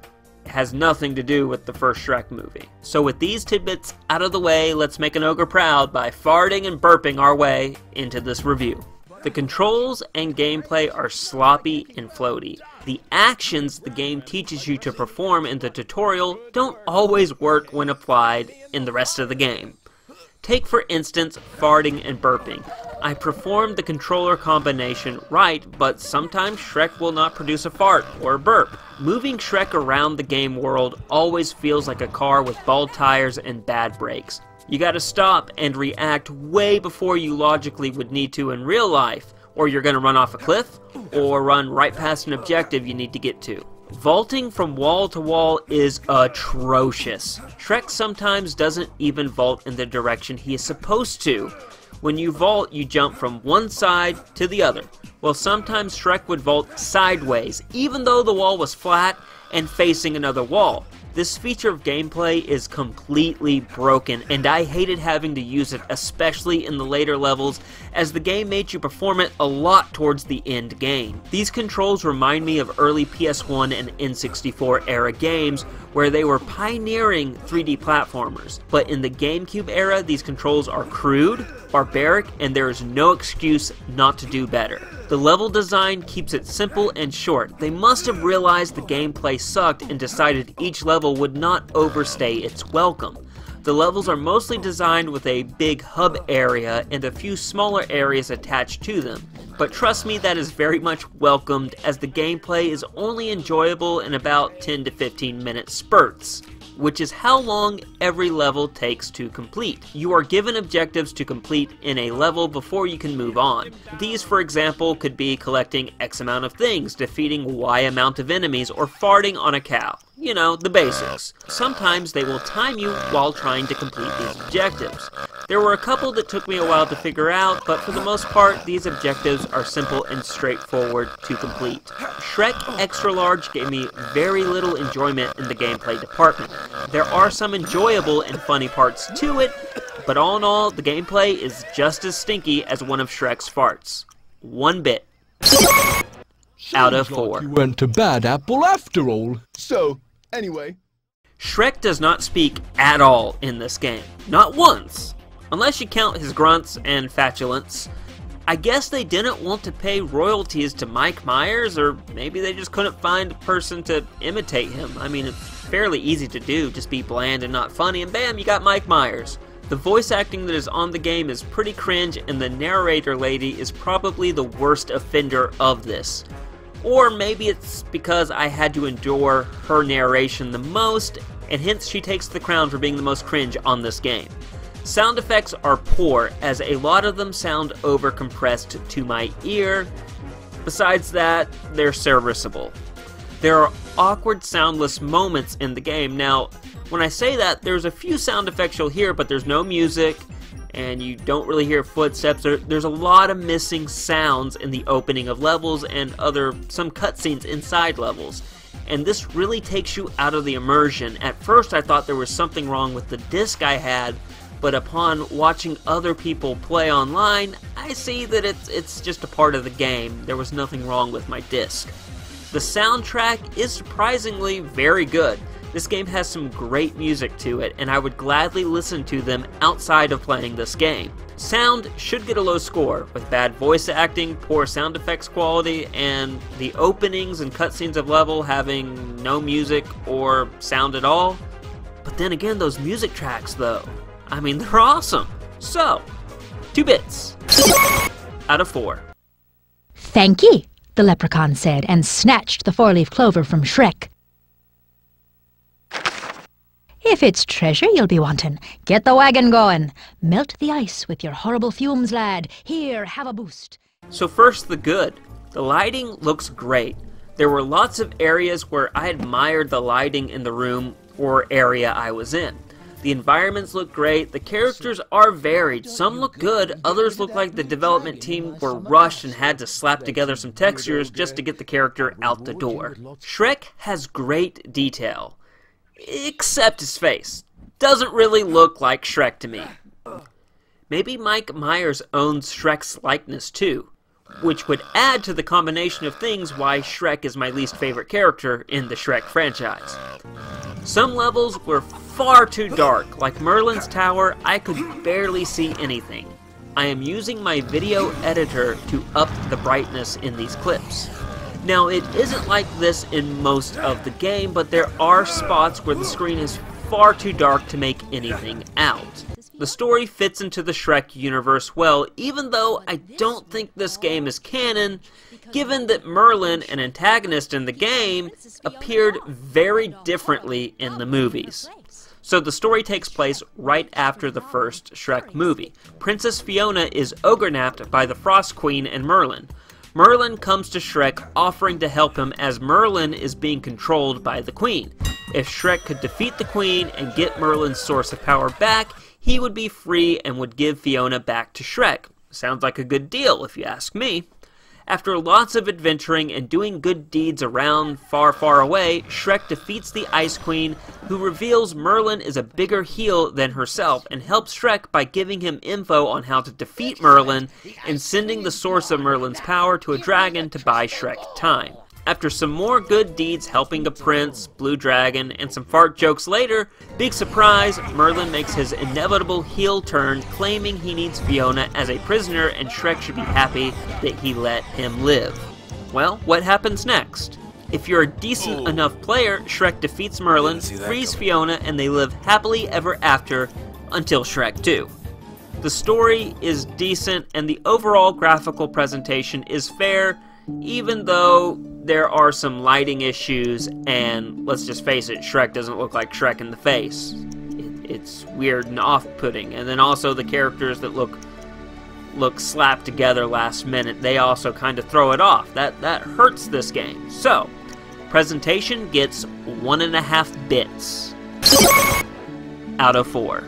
has nothing to do with the first Shrek movie. So with these tidbits out of the way, let's make an ogre proud by farting and burping our way into this review. The controls and gameplay are sloppy and floaty. The actions the game teaches you to perform in the tutorial don't always work when applied in the rest of the game. Take for instance farting and burping. I performed the controller combination right, but sometimes Shrek will not produce a fart or a burp. Moving Shrek around the game world always feels like a car with bald tires and bad brakes. You gotta stop and react way before you logically would need to in real life, or you're gonna run off a cliff, or run right past an objective you need to get to. Vaulting from wall to wall is atrocious. Shrek sometimes doesn't even vault in the direction he is supposed to. When you vault, you jump from one side to the other. Well, sometimes Shrek would vault sideways, even though the wall was flat and facing another wall. This feature of gameplay is completely broken, and I hated having to use it, especially in the later levels, as the game made you perform it a lot towards the end game. These controls remind me of early P S one and N sixty-four era games, where they were pioneering three D platformers. But in the GameCube era, these controls are crude, barbaric, and there is no excuse not to do better. The level design keeps it simple and short. They must have realized the gameplay sucked and decided each level would not overstay its welcome. The levels are mostly designed with a big hub area and a few smaller areas attached to them. But trust me, that is very much welcomed, as the gameplay is only enjoyable in about ten to fifteen minute spurts, which is how long every level takes to complete. You are given objectives to complete in a level before you can move on. These, for example, could be collecting X amount of things, defeating Y amount of enemies, or farting on a cow. You know, the basics. Sometimes they will time you while trying to complete these objectives. There were a couple that took me a while to figure out, but for the most part, these objectives are simple and straightforward to complete. Shrek Extra Large gave me very little enjoyment in the gameplay department. There are some enjoyable and funny parts to it, but all in all, the gameplay is just as stinky as one of Shrek's farts. One bit. Out of four. You went to Bad Apple after all. So, anyway. Shrek does not speak at all in this game. Not once. Unless you count his grunts and fatulence. I guess they didn't want to pay royalties to Mike Myers, or maybe they just couldn't find a person to imitate him. I mean, it's fairly easy to do, just be bland and not funny, and bam, you got Mike Myers. The voice acting that is on the game is pretty cringe, and the narrator lady is probably the worst offender of this. Or maybe it's because I had to endure her narration the most, and hence she takes the crown for being the most cringe on this game. Sound effects are poor, as a lot of them sound over-compressed to my ear. Besides that, they're serviceable. There are awkward soundless moments in the game. Now, when I say that, there's a few sound effects you'll hear, but there's no music, and you don't really hear footsteps. There, there's a lot of missing sounds in the opening of levels and other some cutscenes inside levels. And this really takes you out of the immersion. At first I thought there was something wrong with the disc I had, but upon watching other people play online, I see that it's, it's just a part of the game. There was nothing wrong with my disc. The soundtrack is surprisingly very good. This game has some great music to it, and I would gladly listen to them outside of playing this game. Sound should get a low score, with bad voice acting, poor sound effects quality, and the openings and cutscenes of level having no music or sound at all. But then again, those music tracks though, I mean, they're awesome. So, two bits out of four. Thank ye, the leprechaun said, and snatched the four-leaf clover from Shrek. If it's treasure you'll be wanting, get the wagon going. Melt the ice with your horrible fumes, lad. Here, have a boost. So first, the good. The lighting looks great. There were lots of areas where I admired the lighting in the room or area I was in. The environments look great, the characters are varied, some look good, others look like the development team were rushed and had to slap together some textures just to get the character out the door. Shrek has great detail, except his face. Doesn't really look like Shrek to me. Maybe Mike Myers owns Shrek's likeness too, which would add to the combination of things why Shrek is my least favorite character in the Shrek franchise. Some levels were far too dark, like Merlin's Tower. I could barely see anything. I am using my video editor to up the brightness in these clips. Now, it isn't like this in most of the game, but there are spots where the screen is far too dark to make anything out. The story fits into the Shrek universe well, even though I don't think this game is canon, given that Merlin, an antagonist in the game, appeared very differently in the movies. So the story takes place right after the first Shrek movie. Princess Fiona is ogre-napped by the Frost Queen and Merlin. Merlin comes to Shrek offering to help him as Merlin is being controlled by the Queen. If Shrek could defeat the Queen and get Merlin's source of power back, he would be free and would give Fiona back to Shrek. Sounds like a good deal if you ask me. After lots of adventuring and doing good deeds around far, far away, Shrek defeats the Ice Queen, who reveals Merlin is a bigger heel than herself and helps Shrek by giving him info on how to defeat Merlin and sending the source of Merlin's power to a dragon to buy Shrek time. After some more good deeds helping a prince, Blue Dragon, and some fart jokes later, big surprise, Merlin makes his inevitable heel turn, claiming he needs Fiona as a prisoner and Shrek should be happy that he let him live. Well, what happens next? If you're a decent enough player, Shrek defeats Merlin, frees Fiona, and they live happily ever after until Shrek two. The story is decent and the overall graphical presentation is fair, even though there are some lighting issues, and let's just face it, Shrek doesn't look like Shrek in the face. It, it's weird and off-putting. And then also the characters that look look slapped together last minute, they also kind of throw it off. That, that hurts this game. So, presentation gets one and a half bits out of four.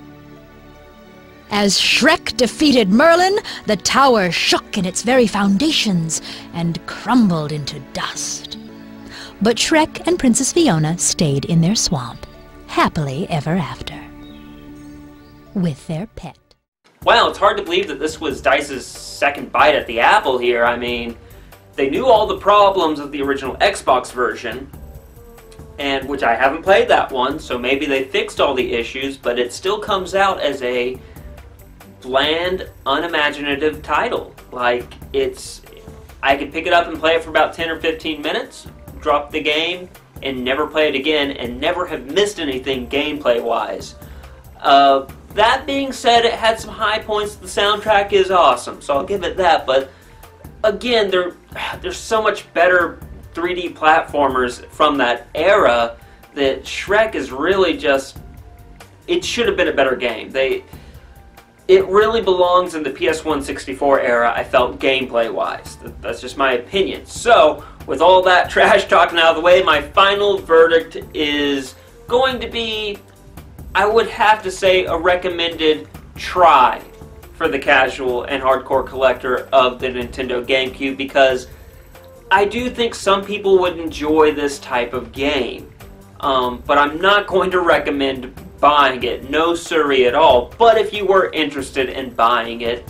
As Shrek defeated Merlin, the tower shook in its very foundations and crumbled into dust. But Shrek and Princess Fiona stayed in their swamp, happily ever after, with their pet. Wow, it's hard to believe that this was DICE's second bite at the apple here. I mean, they knew all the problems of the original Xbox version, and which I haven't played that one, so maybe they fixed all the issues, but it still comes out as a bland, unimaginative title. Like, it's, I could pick it up and play it for about ten or fifteen minutes, drop the game, and never play it again, and never have missed anything gameplay-wise. Uh, that being said, it had some high points. The soundtrack is awesome, so I'll give it that, but again, there, there's so much better three D platformers from that era that Shrek is really just, it should have been a better game. They... It really belongs in the P S one sixty-four era, I felt, gameplay-wise. That's just my opinion. So, with all that trash talking out of the way, my final verdict is going to be, I would have to say, a recommended try for the casual and hardcore collector of the Nintendo GameCube, because I do think some people would enjoy this type of game. Um, but I'm not going to recommend buying it, no siree at all. But if you were interested in buying it,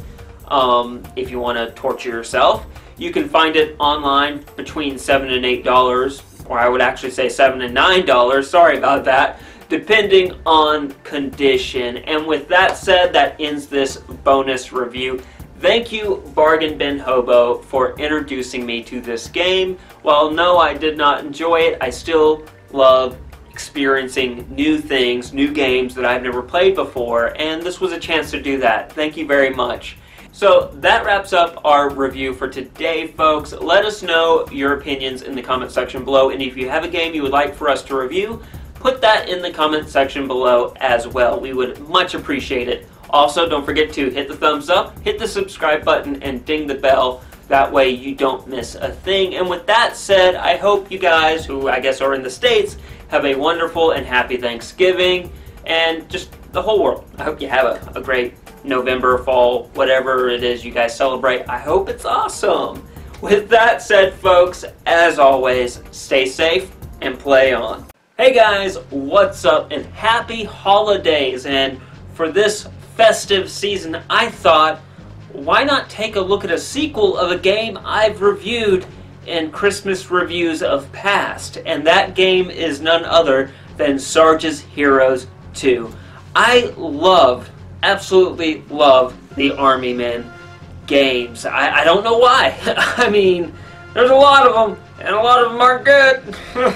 um, if you want to torture yourself, you can find it online between seven and eight dollars, or I would actually say seven and nine dollars. Sorry about that, depending on condition. And with that said, that ends this bonus review. Thank you, Bargain Bin Hobo, for introducing me to this game. While no, I did not enjoy it, I still love experiencing new things, new games that I've never played before, and this was a chance to do that. Thank you very much. So that wraps up our review for today, folks. Let us know your opinions in the comment section below, and if you have a game you would like for us to review, put that in the comment section below as well. We would much appreciate it. Also, don't forget to hit the thumbs up, hit the subscribe button, and ding the bell. That way you don't miss a thing. And with that said, I hope you guys, who I guess are in the States, have a wonderful and happy Thanksgiving, and just the whole world. I hope you have a, a great November, fall, whatever it is you guys celebrate. I hope it's awesome. With that said, folks, as always, stay safe and play on. Hey guys, what's up, and happy holidays. And for this festive season, I thought, why not take a look at a sequel of a game I've reviewed in Christmas reviews of past, and that game is none other than Sarge's Heroes two. I love, absolutely love the Army Men games. I, I don't know why. I mean, there's a lot of them, and a lot of them aren't good.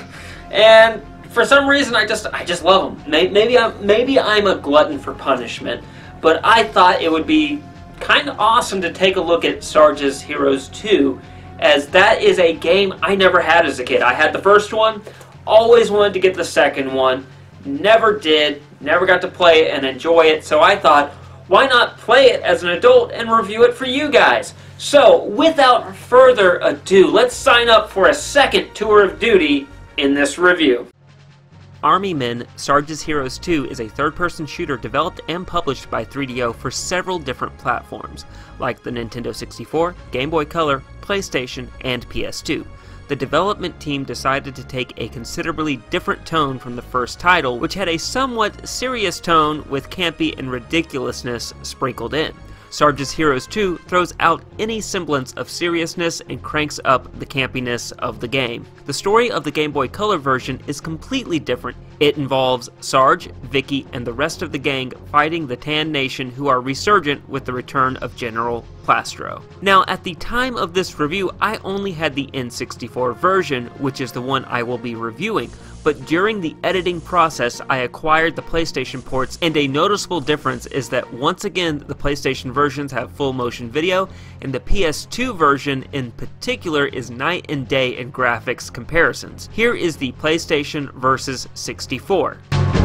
And for some reason, I just, I just love them. Maybe I'm, maybe I'm a glutton for punishment, but I thought it would be kind of awesome to take a look at Sarge's Heroes two, as that is a game I never had as a kid. I had the first one, always wanted to get the second one, never did, never got to play it and enjoy it, so I thought, why not play it as an adult and review it for you guys? So, without further ado, let's sign up for a second tour of duty in this review. Army Men: Sarge's Heroes two is a third-person shooter developed and published by three D O for several different platforms, like the Nintendo sixty-four, Game Boy Color, PlayStation, and P S two. The development team decided to take a considerably different tone from the first title, which had a somewhat serious tone with campy and ridiculousness sprinkled in. Sarge's Heroes two throws out any semblance of seriousness and cranks up the campiness of the game. The story of the Game Boy Color version is completely different. It involves Sarge, Vicky, and the rest of the gang fighting the Tan Nation, who are resurgent with the return of General Plastro. Now, at the time of this review, I only had the N sixty-four version, which is the one I will be reviewing, but during the editing process I acquired the PlayStation ports, and a noticeable difference is that once again the PlayStation versions have full motion video, and the P S two version in particular is night and day in graphics comparisons. Here is the PlayStation versus sixty-four.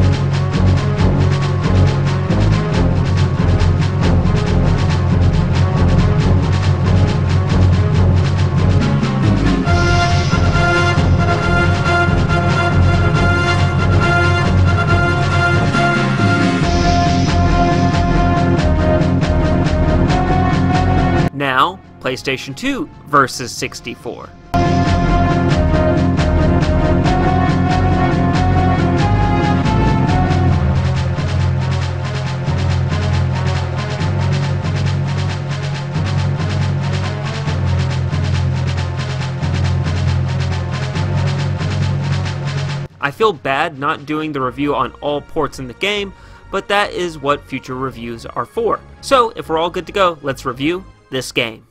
Now, PlayStation two versus sixty-four. I feel bad not doing the review on all ports in the game, but that is what future reviews are for. So, if we're all good to go, let's review this game.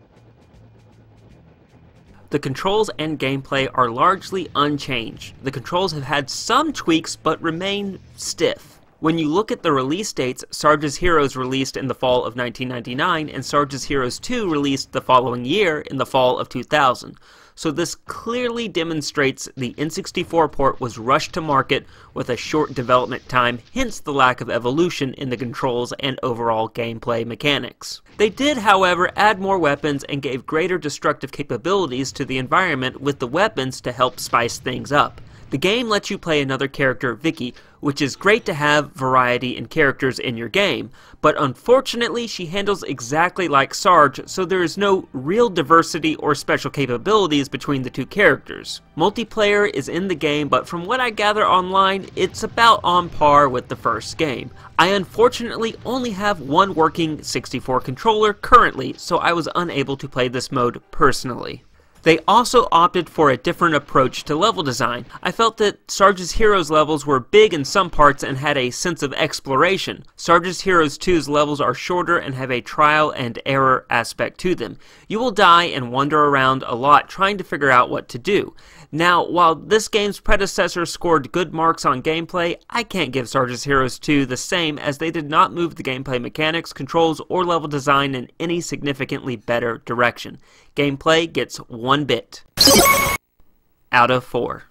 The controls and gameplay are largely unchanged. The controls have had some tweaks but remain stiff. When you look at the release dates, Sarge's Heroes released in the fall of nineteen ninety-nine and Sarge's Heroes two released the following year in the fall of two thousand. So this clearly demonstrates the N sixty-four port was rushed to market with a short development time, hence the lack of evolution in the controls and overall gameplay mechanics. They did, however, add more weapons and gave greater destructive capabilities to the environment with the weapons to help spice things up. The game lets you play another character, Vicky, which is great to have variety in characters in your game, but unfortunately she handles exactly like Sarge, so there is no real diversity or special capabilities between the two characters. Multiplayer is in the game, but from what I gather online, it's about on par with the first game. I unfortunately only have one working sixty-four controller currently, so I was unable to play this mode personally. They also opted for a different approach to level design. I felt that Sarge's Heroes levels were big in some parts and had a sense of exploration. Sarge's Heroes two's levels are shorter and have a trial and error aspect to them. You will die and wander around a lot trying to figure out what to do. Now, while this game's predecessor scored good marks on gameplay, I can't give Sarge's Heroes two the same, as they did not move the gameplay mechanics, controls, or level design in any significantly better direction. Gameplay gets one bit out of four.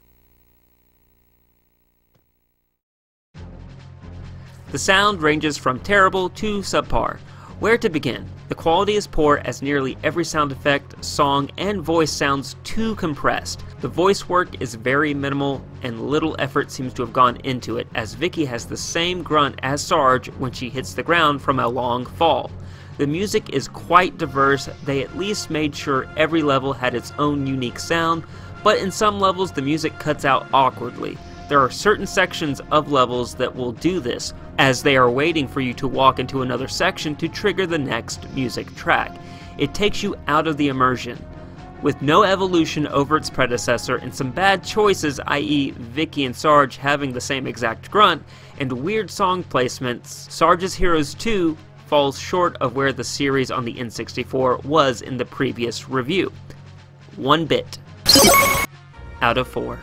The sound ranges from terrible to subpar. Where to begin? The quality is poor, as nearly every sound effect, song, and voice sounds too compressed. The voice work is very minimal, and little effort seems to have gone into it, as Vicky has the same grunt as Sarge when she hits the ground from a long fall. The music is quite diverse. They at least made sure every level had its own unique sound, but in some levels the music cuts out awkwardly. There are certain sections of levels that will do this, as they are waiting for you to walk into another section to trigger the next music track. It takes you out of the immersion. With no evolution over its predecessor and some bad choices, that is Vicky and Sarge having the same exact grunt, and weird song placements, Sarge's Heroes two falls short of where the series on the N sixty-four was in the previous review. One bit out of four.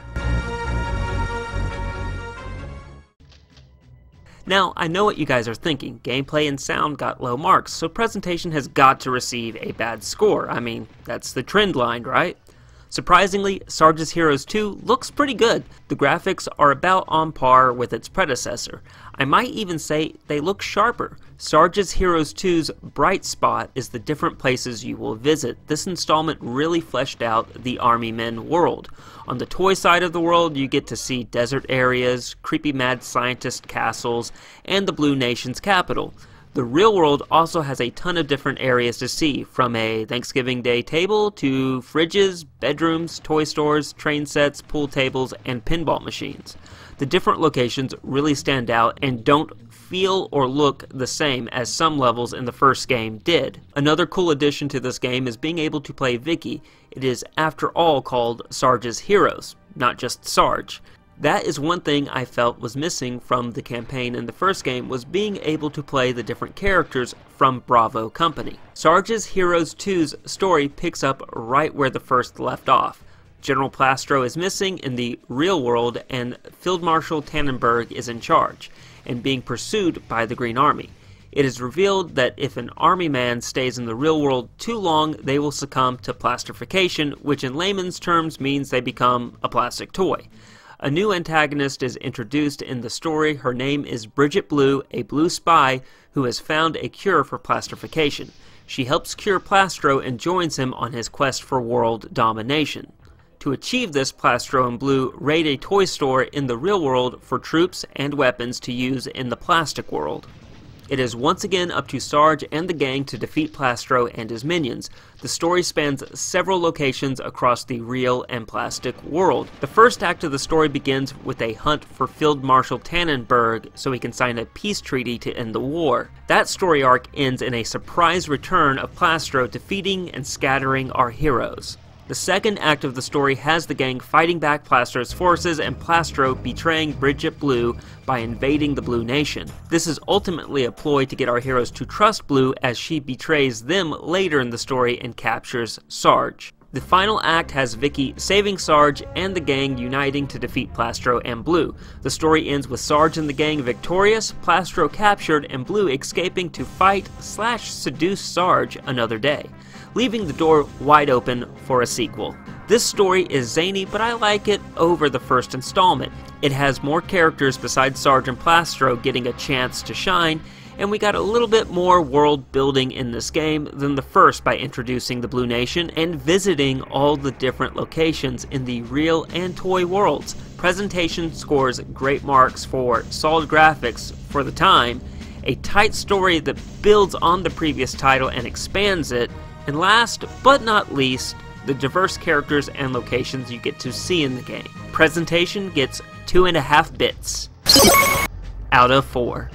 Now, I know what you guys are thinking. Gameplay and sound got low marks, so presentation has got to receive a bad score. I mean, that's the trend line, right? Surprisingly, Sarge's Heroes two looks pretty good. The graphics are about on par with its predecessor. I might even say they look sharper. Sarge's Heroes two's bright spot is the different places you will visit. This installment really fleshed out the Army Men world. On the toy side of the world, you get to see desert areas, creepy mad scientist castles, and the Blue Nation's capital. The real world also has a ton of different areas to see, from a Thanksgiving Day table to fridges, bedrooms, toy stores, train sets, pool tables, and pinball machines. The different locations really stand out and don't feel or look the same as some levels in the first game did. Another cool addition to this game is being able to play Vicky. It is, after all, called Sarge's Heroes, not just Sarge. That is one thing I felt was missing from the campaign in the first game, was being able to play the different characters from Bravo Company. Sarge's Heroes two's story picks up right where the first left off. General Plastro is missing in the real world, and Field Marshal Tannenberg is in charge, and being pursued by the Green Army. It is revealed that if an army man stays in the real world too long, they will succumb to plastification, which in layman's terms means they become a plastic toy. A new antagonist is introduced in the story. Her name is Bridget Blue, a blue spy who has found a cure for plastification. She helps cure Plastro and joins him on his quest for world domination. To achieve this, Plastro and Blue raid a toy store in the real world for troops and weapons to use in the plastic world. It is once again up to Sarge and the gang to defeat Plastro and his minions. The story spans several locations across the real and plastic world. The first act of the story begins with a hunt for Field Marshal Tannenberg so he can sign a peace treaty to end the war. That story arc ends in a surprise return of Plastro defeating and scattering our heroes. The second act of the story has the gang fighting back Plastro's forces and Plastro betraying Bridget Blue by invading the Blue Nation. This is ultimately a ploy to get our heroes to trust Blue, as she betrays them later in the story and captures Sarge. The final act has Vicky saving Sarge and the gang uniting to defeat Plastro and Blue. The story ends with Sarge and the gang victorious, Plastro captured, and Blue escaping to fight slash seduce Sarge another day, leaving the door wide open for a sequel. This story is zany, but I like it over the first installment. It has more characters besides Sarge and Plastro getting a chance to shine, and we got a little bit more world building in this game than the first by introducing the Blue Nation and visiting all the different locations in the real and toy worlds. Presentation scores great marks for solid graphics for the time, a tight story that builds on the previous title and expands it, and last but not least, the diverse characters and locations you get to see in the game. Presentation gets two and a half bits out of four.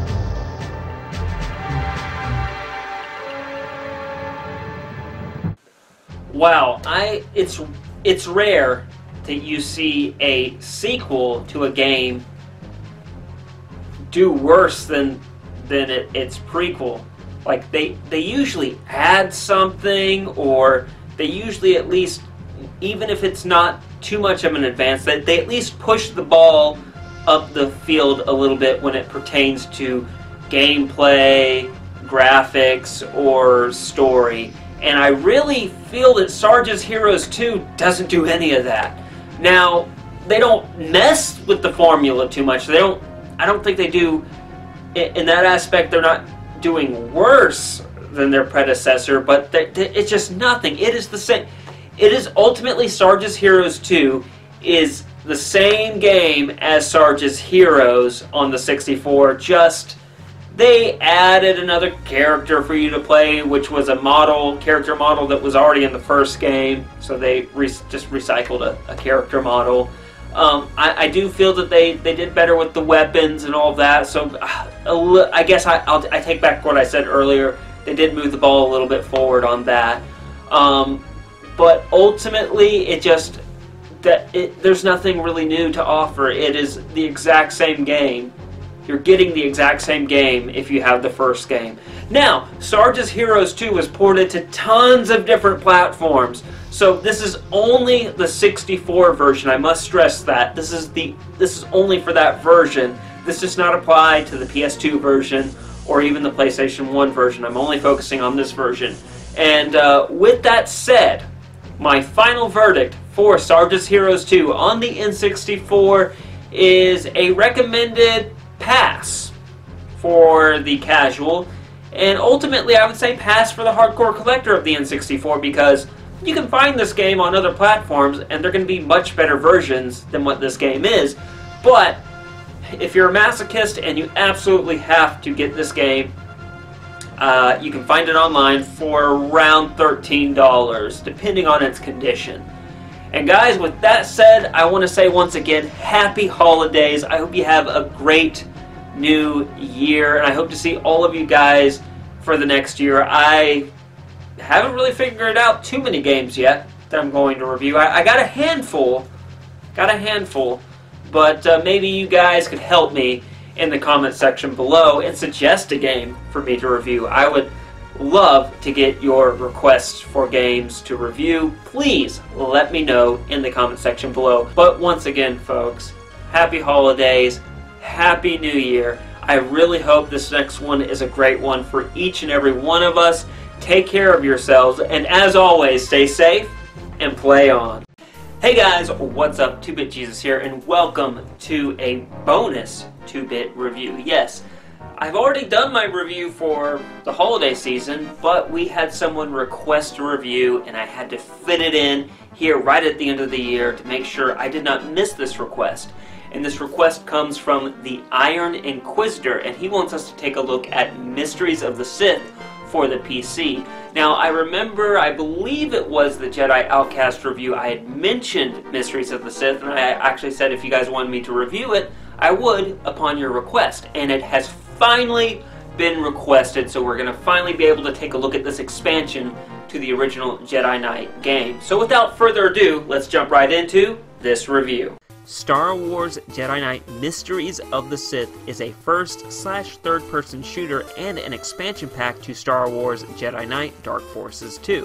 Wow, I it's it's rare that you see a sequel to a game do worse than than it, its prequel. Like, they they usually add something, or they usually at least, even if it's not too much of an advance, that they at least push the ball up the field a little bit when it pertains to gameplay, graphics, or story. And I really feel that Sarge's Heroes two doesn't do any of that. Now, they don't mess with the formula too much. They don't. I don't think they do. In that aspect, they're not doing worse than their predecessor, but they, they, it's just nothing. It is the same. It is ultimately Sarge's Heroes two is the same game as Sarge's Heroes on the sixty-four, just they added another character for you to play, which was a model, character model that was already in the first game, so they re just recycled a, a character model. Um, I, I do feel that they, they did better with the weapons and all of that, so uh, I guess I, I'll, I take back what I said earlier. They did move the ball a little bit forward on that. Um, but ultimately, it just, that it, there's nothing really new to offer. It is the exact same game. You're getting the exact same game if you have the first game. Now, Sarge's Heroes two was ported to tons of different platforms. So this is only the sixty-four version. I must stress that. This is the this is only for that version. This does not apply to the P S two version or even the PlayStation one version. I'm only focusing on this version. And uh, with that said, my final verdict for Sarge's Heroes two on the N sixty-four is a recommended pass for the casual, and ultimately I would say pass for the hardcore collector of the N sixty-four, because you can find this game on other platforms and they're going to be much better versions than what this game is. But if you're a masochist and you absolutely have to get this game, uh, you can find it online for around thirteen dollars, depending on its condition. And guys, with that said, I want to say once again, happy holidays. I hope you have a great new year, and I hope to see all of you guys for the next year. I haven't really figured out too many games yet that I'm going to review. I, I got a handful, got a handful, but uh, maybe you guys could help me in the comment section below and suggest a game for me to review. I would love to get your requests for games to review. Please let me know in the comment section below. But once again, folks, happy holidays, happy new year. I really hope this next one is a great one for each and every one of us. Take care of yourselves, and as always, stay safe and play on. Hey guys, what's up? two bit Jesus here, and welcome to a bonus two bit review. Yes, I've already done my review for the holiday season, but we had someone request a review, and I had to fit it in here right at the end of the year to make sure I did not miss this request. And this request comes from the Iron Inquisitor, and he wants us to take a look at Mysteries of the Sith for the P C. Now, I remember, I believe it was the Jedi Outcast review, I had mentioned Mysteries of the Sith, and I actually said if you guys wanted me to review it, I would upon your request. And it has finally been requested, so we're going to finally be able to take a look at this expansion to the original Jedi Knight game. So without further ado, let's jump right into this review. Star Wars Jedi Knight Mysteries of the Sith is a first slash third person shooter and an expansion pack to Star Wars Jedi Knight Dark Forces two.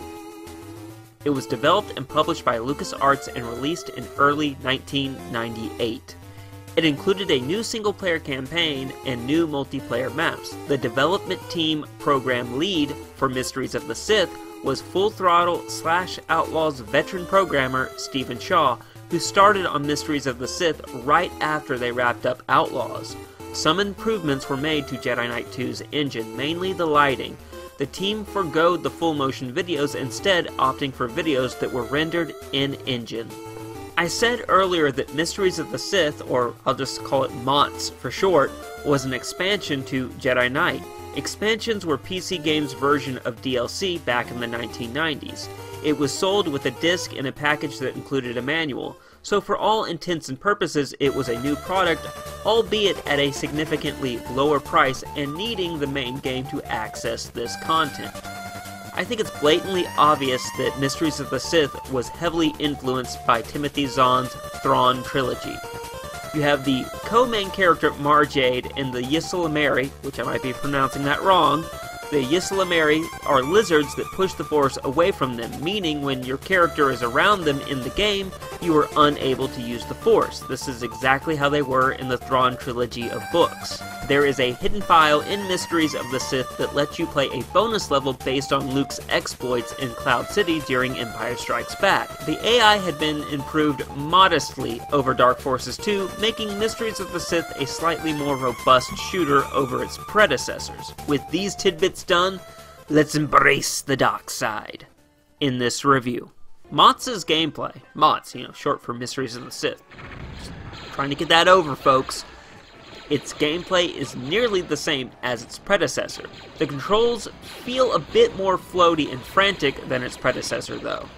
It was developed and published by LucasArts and released in early nineteen ninety-eight. It included a new single-player campaign and new multiplayer maps. The development team program lead for Mysteries of the Sith was Full Throttle slash Outlaws veteran programmer Stephen Shaw, who started on Mysteries of the Sith right after they wrapped up Outlaws. Some improvements were made to Jedi Knight two's engine, mainly the lighting. The team forgoed the full motion videos, instead opting for videos that were rendered in-engine. I said earlier that Mysteries of the Sith, or I'll just call it M O T S for short, was an expansion to Jedi Knight. Expansions were P C Games' version of D L C back in the nineteen nineties. It was sold with a disc and a package that included a manual, so for all intents and purposes it was a new product, albeit at a significantly lower price and needing the main game to access this content. I think it's blatantly obvious that Mysteries of the Sith was heavily influenced by Timothy Zahn's Thrawn trilogy. You have the co-main character Marjade and the Ysalamiri, which I might be pronouncing that wrong. The Ysalamiri are lizards that push the Force away from them, meaning when your character is around them in the game, you are unable to use the Force. This is exactly how they were in the Thrawn trilogy of books. There is a hidden file in Mysteries of the Sith that lets you play a bonus level based on Luke's exploits in Cloud City during Empire Strikes Back. The A I had been improved modestly over Dark Forces two, making Mysteries of the Sith a slightly more robust shooter over its predecessors. With these tidbits done, let's embrace the dark side in this review. M O T S's gameplay, M O T S, you know, short for Mysteries of the Sith. Just trying to get that over, folks. Its gameplay is nearly the same as its predecessor. The controls feel a bit more floaty and frantic than its predecessor, though.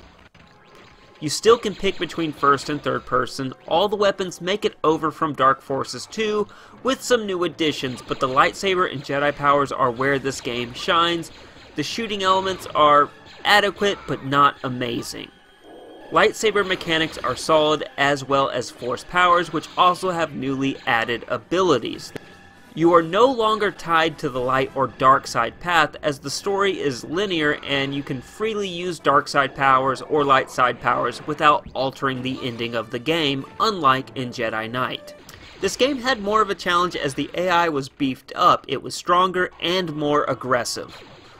You still can pick between first and third person. All the weapons make it over from Dark Forces two, with some new additions, but the lightsaber and Jedi powers are where this game shines. The shooting elements are adequate, but not amazing. Lightsaber mechanics are solid, as well as Force powers, which also have newly added abilities. You are no longer tied to the light or dark side path, as the story is linear and you can freely use dark side powers or light side powers without altering the ending of the game, unlike in Jedi Knight. This game had more of a challenge as the A I was beefed up. It was stronger and more aggressive.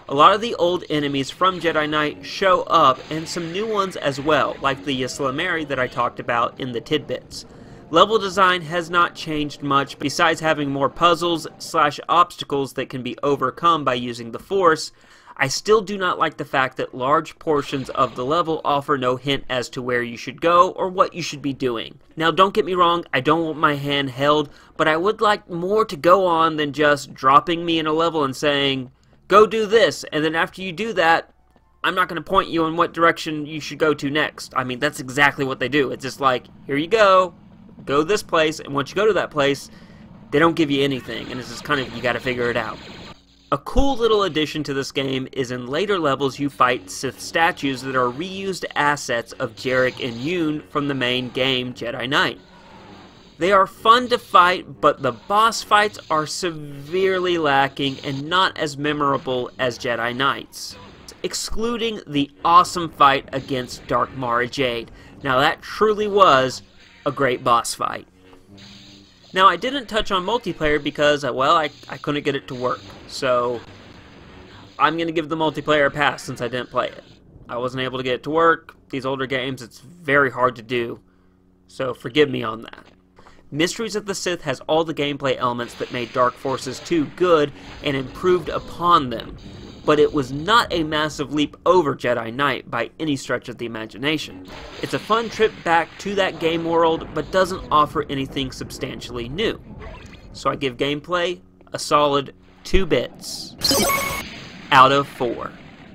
A lot of the old enemies from Jedi Knight show up, and some new ones as well, like the Ysalamiri that I talked about in the tidbits. Level design has not changed much, besides having more puzzles slash obstacles that can be overcome by using the Force. I still do not like the fact that large portions of the level offer no hint as to where you should go or what you should be doing. Now don't get me wrong, I don't want my hand held, but I would like more to go on than just dropping me in a level and saying, go do this, and then after you do that, I'm not going to point you in what direction you should go to next. I mean, that's exactly what they do. It's just like, here you go, go this place, and once you go to that place, they don't give you anything, and it's just kind of, you got to figure it out. A cool little addition to this game is in later levels you fight Sith statues that are reused assets of Jarek and Yoon from the main game Jedi Knight. They are fun to fight, but the boss fights are severely lacking and not as memorable as Jedi Knight's, excluding the awesome fight against Dark Mara Jade. Now that truly was a great boss fight. Now, I didn't touch on multiplayer because, well, I, I couldn't get it to work. So, I'm going to give the multiplayer a pass since I didn't play it. I wasn't able to get it to work. These older games, it's very hard to do. So, forgive me on that. Mysteries of the Sith has all the gameplay elements that made Dark Forces two good and improved upon them. But it was not a massive leap over Jedi Knight by any stretch of the imagination. It's a fun trip back to that game world, but doesn't offer anything substantially new. So I give gameplay a solid two bits out of four.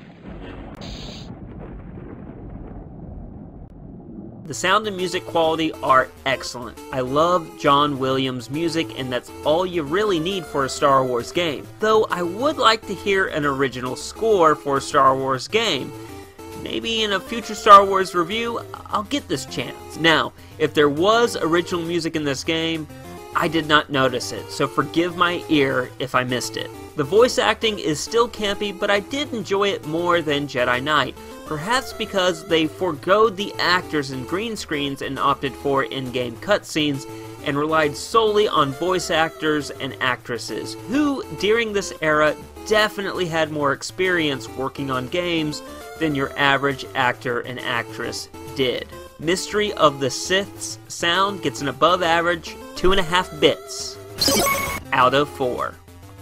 The sound and music quality are excellent. I love John Williams' music, and that's all you really need for a Star Wars game. Though I would like to hear an original score for a Star Wars game. Maybe in a future Star Wars review, I'll get this chance. Now, if there was original music in this game, I did not notice it, so forgive my ear if I missed it. The voice acting is still campy, but I did enjoy it more than Jedi Knight. Perhaps because they forgoed the actors and green screens and opted for in-game cutscenes and relied solely on voice actors and actresses, who, during this era, definitely had more experience working on games than your average actor and actress did. Mystery of the Sith's sound gets an above average two and a half bits out of four.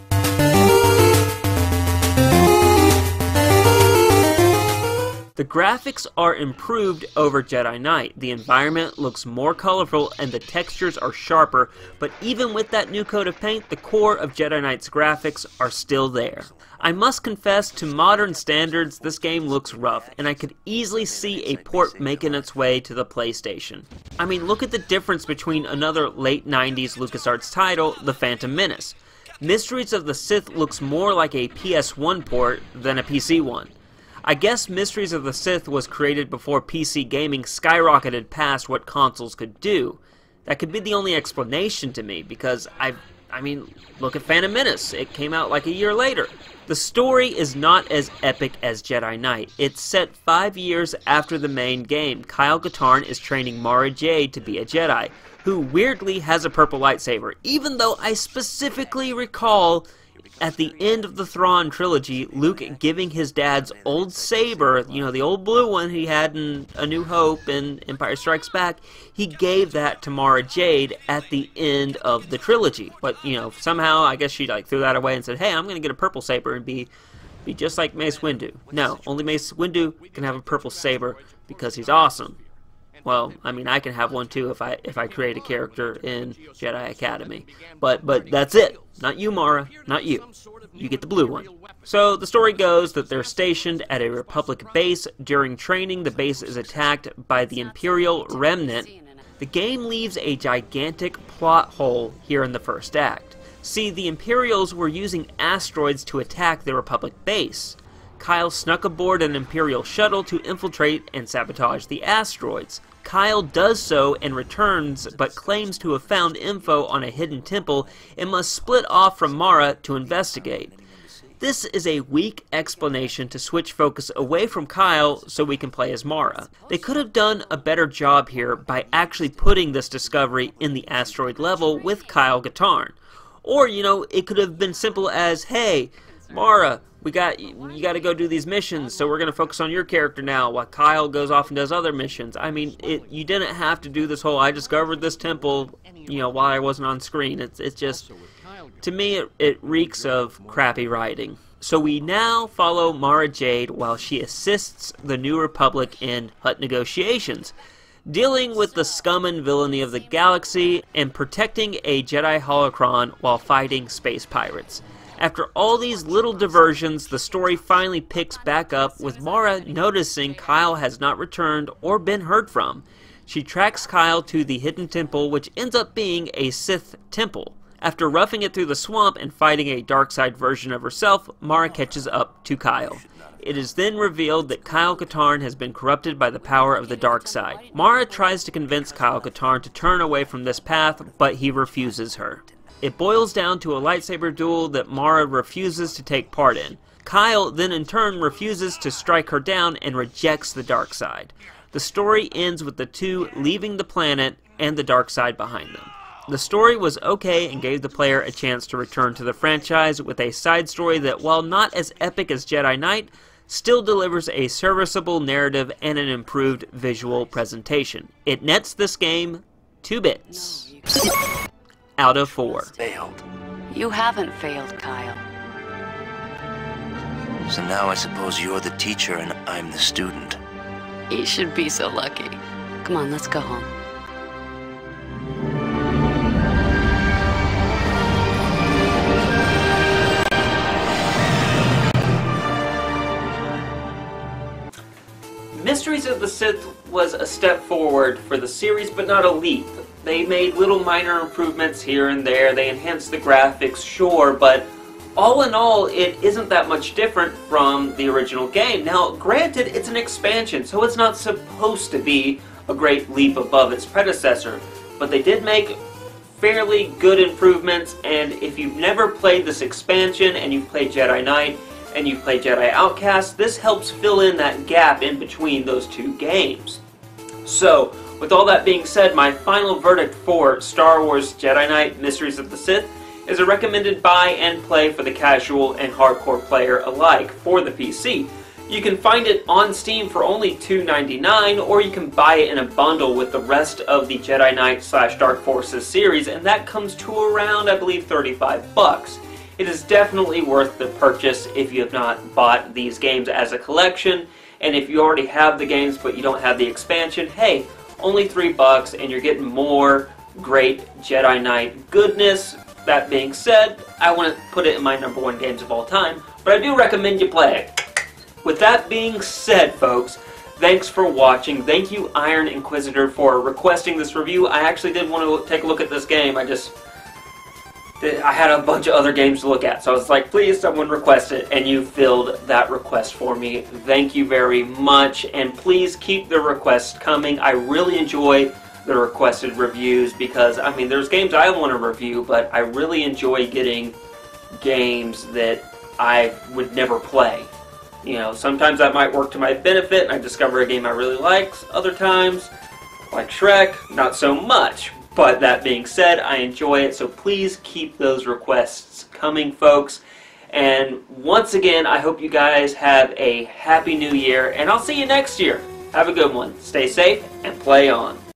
The graphics are improved over Jedi Knight. The environment looks more colorful and the textures are sharper, but even with that new coat of paint, the core of Jedi Knight's graphics are still there. I must confess, to modern standards, this game looks rough, and I could easily see a port making its way to the PlayStation. I mean, look at the difference between another late nineties LucasArts title, The Phantom Menace. Mysteries of the Sith looks more like a P S one port than a P C one. I guess Mysteries of the Sith was created before P C gaming skyrocketed past what consoles could do. That could be the only explanation to me, because I, I mean, look at Phantom Menace. It came out like a year later. The story is not as epic as Jedi Knight. It's set five years after the main game. Kyle Katarn is training Mara Jade to be a Jedi, who weirdly has a purple lightsaber, even though I specifically recall at the end of the Thrawn trilogy, Luke giving his dad's old saber, you know, the old blue one he had in A New Hope and Empire Strikes Back, he gave that to Mara Jade at the end of the trilogy. But, you know, somehow, I guess she, like, threw that away and said, hey, I'm going to get a purple saber and be, be just like Mace Windu. No, only Mace Windu can have a purple saber because he's awesome. Well, I mean, I can have one too if I if I create a character in Jedi Academy. But but that's it. Not you, Mara. Not you. You get the blue one. So the story goes that they're stationed at a Republic base. During training, the base is attacked by the Imperial Remnant. The game leaves a gigantic plot hole here in the first act. See, the Imperials were using asteroids to attack the Republic base. Kyle snuck aboard an Imperial shuttle to infiltrate and sabotage the asteroids. Kyle does so and returns, but claims to have found info on a hidden temple and must split off from Mara to investigate. This is a weak explanation to switch focus away from Kyle so we can play as Mara. They could have done a better job here by actually putting this discovery in the asteroid level with Kyle Katarn. Or, you know, it could have been simple as, hey, Mara, we got you got to go do these missions, so we're going to focus on your character now while Kyle goes off and does other missions. I mean, it you didn't have to do this whole I discovered this temple, you know, while I wasn't on screen. It's it's just, to me, it, it reeks of crappy writing. So we now follow Mara Jade while she assists the New Republic in Hutt negotiations, dealing with the scum and villainy of the galaxy and protecting a Jedi holocron while fighting space pirates. After all these little diversions, the story finally picks back up with Mara noticing Kyle has not returned or been heard from. She tracks Kyle to the hidden temple, which ends up being a Sith temple. After roughing it through the swamp and fighting a dark side version of herself, Mara catches up to Kyle. It is then revealed that Kyle Katarn has been corrupted by the power of the dark side. Mara tries to convince Kyle Katarn to turn away from this path, but he refuses her. It boils down to a lightsaber duel that Mara refuses to take part in. Kyle then in turn refuses to strike her down and rejects the dark side. The story ends with the two leaving the planet and the dark side behind them. The story was okay and gave the player a chance to return to the franchise with a side story that, while not as epic as Jedi Knight, still delivers a serviceable narrative and an improved visual presentation. It nets this game two bits out of four. Failed. You haven't failed, Kyle. So now I suppose you're the teacher and I'm the student. You should be so lucky. Come on, let's go home. Mysteries of the Sith was a step forward for the series, but not a leap. They made little minor improvements here and there, they enhanced the graphics, sure, but all in all, it isn't that much different from the original game. Now, granted, it's an expansion, so it's not supposed to be a great leap above its predecessor, but they did make fairly good improvements, and if you've never played this expansion and you've played Jedi Knight, and you've played Jedi Outcast, this helps fill in that gap in between those two games. So, with all that being said, my final verdict for Star Wars Jedi Knight Mysteries of the Sith is a recommended buy and play for the casual and hardcore player alike for the P C. You can find it on Steam for only two ninety-nine, or you can buy it in a bundle with the rest of the Jedi Knight slash Dark Forces series, and that comes to around, I believe, thirty-five bucks. It is definitely worth the purchase if you have not bought these games as a collection, and if you already have the games but you don't have the expansion, hey, only three bucks and you're getting more great Jedi Knight goodness. That being said, I wouldn't put it in my number one games of all time, but I do recommend you play it. With that being said, folks, thanks for watching. Thank you, Iron Inquisitor, for requesting this review. I actually did want to take a look at this game. I just... I had a bunch of other games to look at, so I was like, please, someone request it, and you filled that request for me. Thank you very much, and please keep the requests coming. I really enjoy the requested reviews because, I mean, there's games I want to review, but I really enjoy getting games that I would never play. You know, sometimes that might work to my benefit, and I discover a game I really like. Other times, like Shrek, not so much. But that being said, I enjoy it, so please keep those requests coming, folks. And once again, I hope you guys have a happy new year, and I'll see you next year. Have a good one. Stay safe and play on.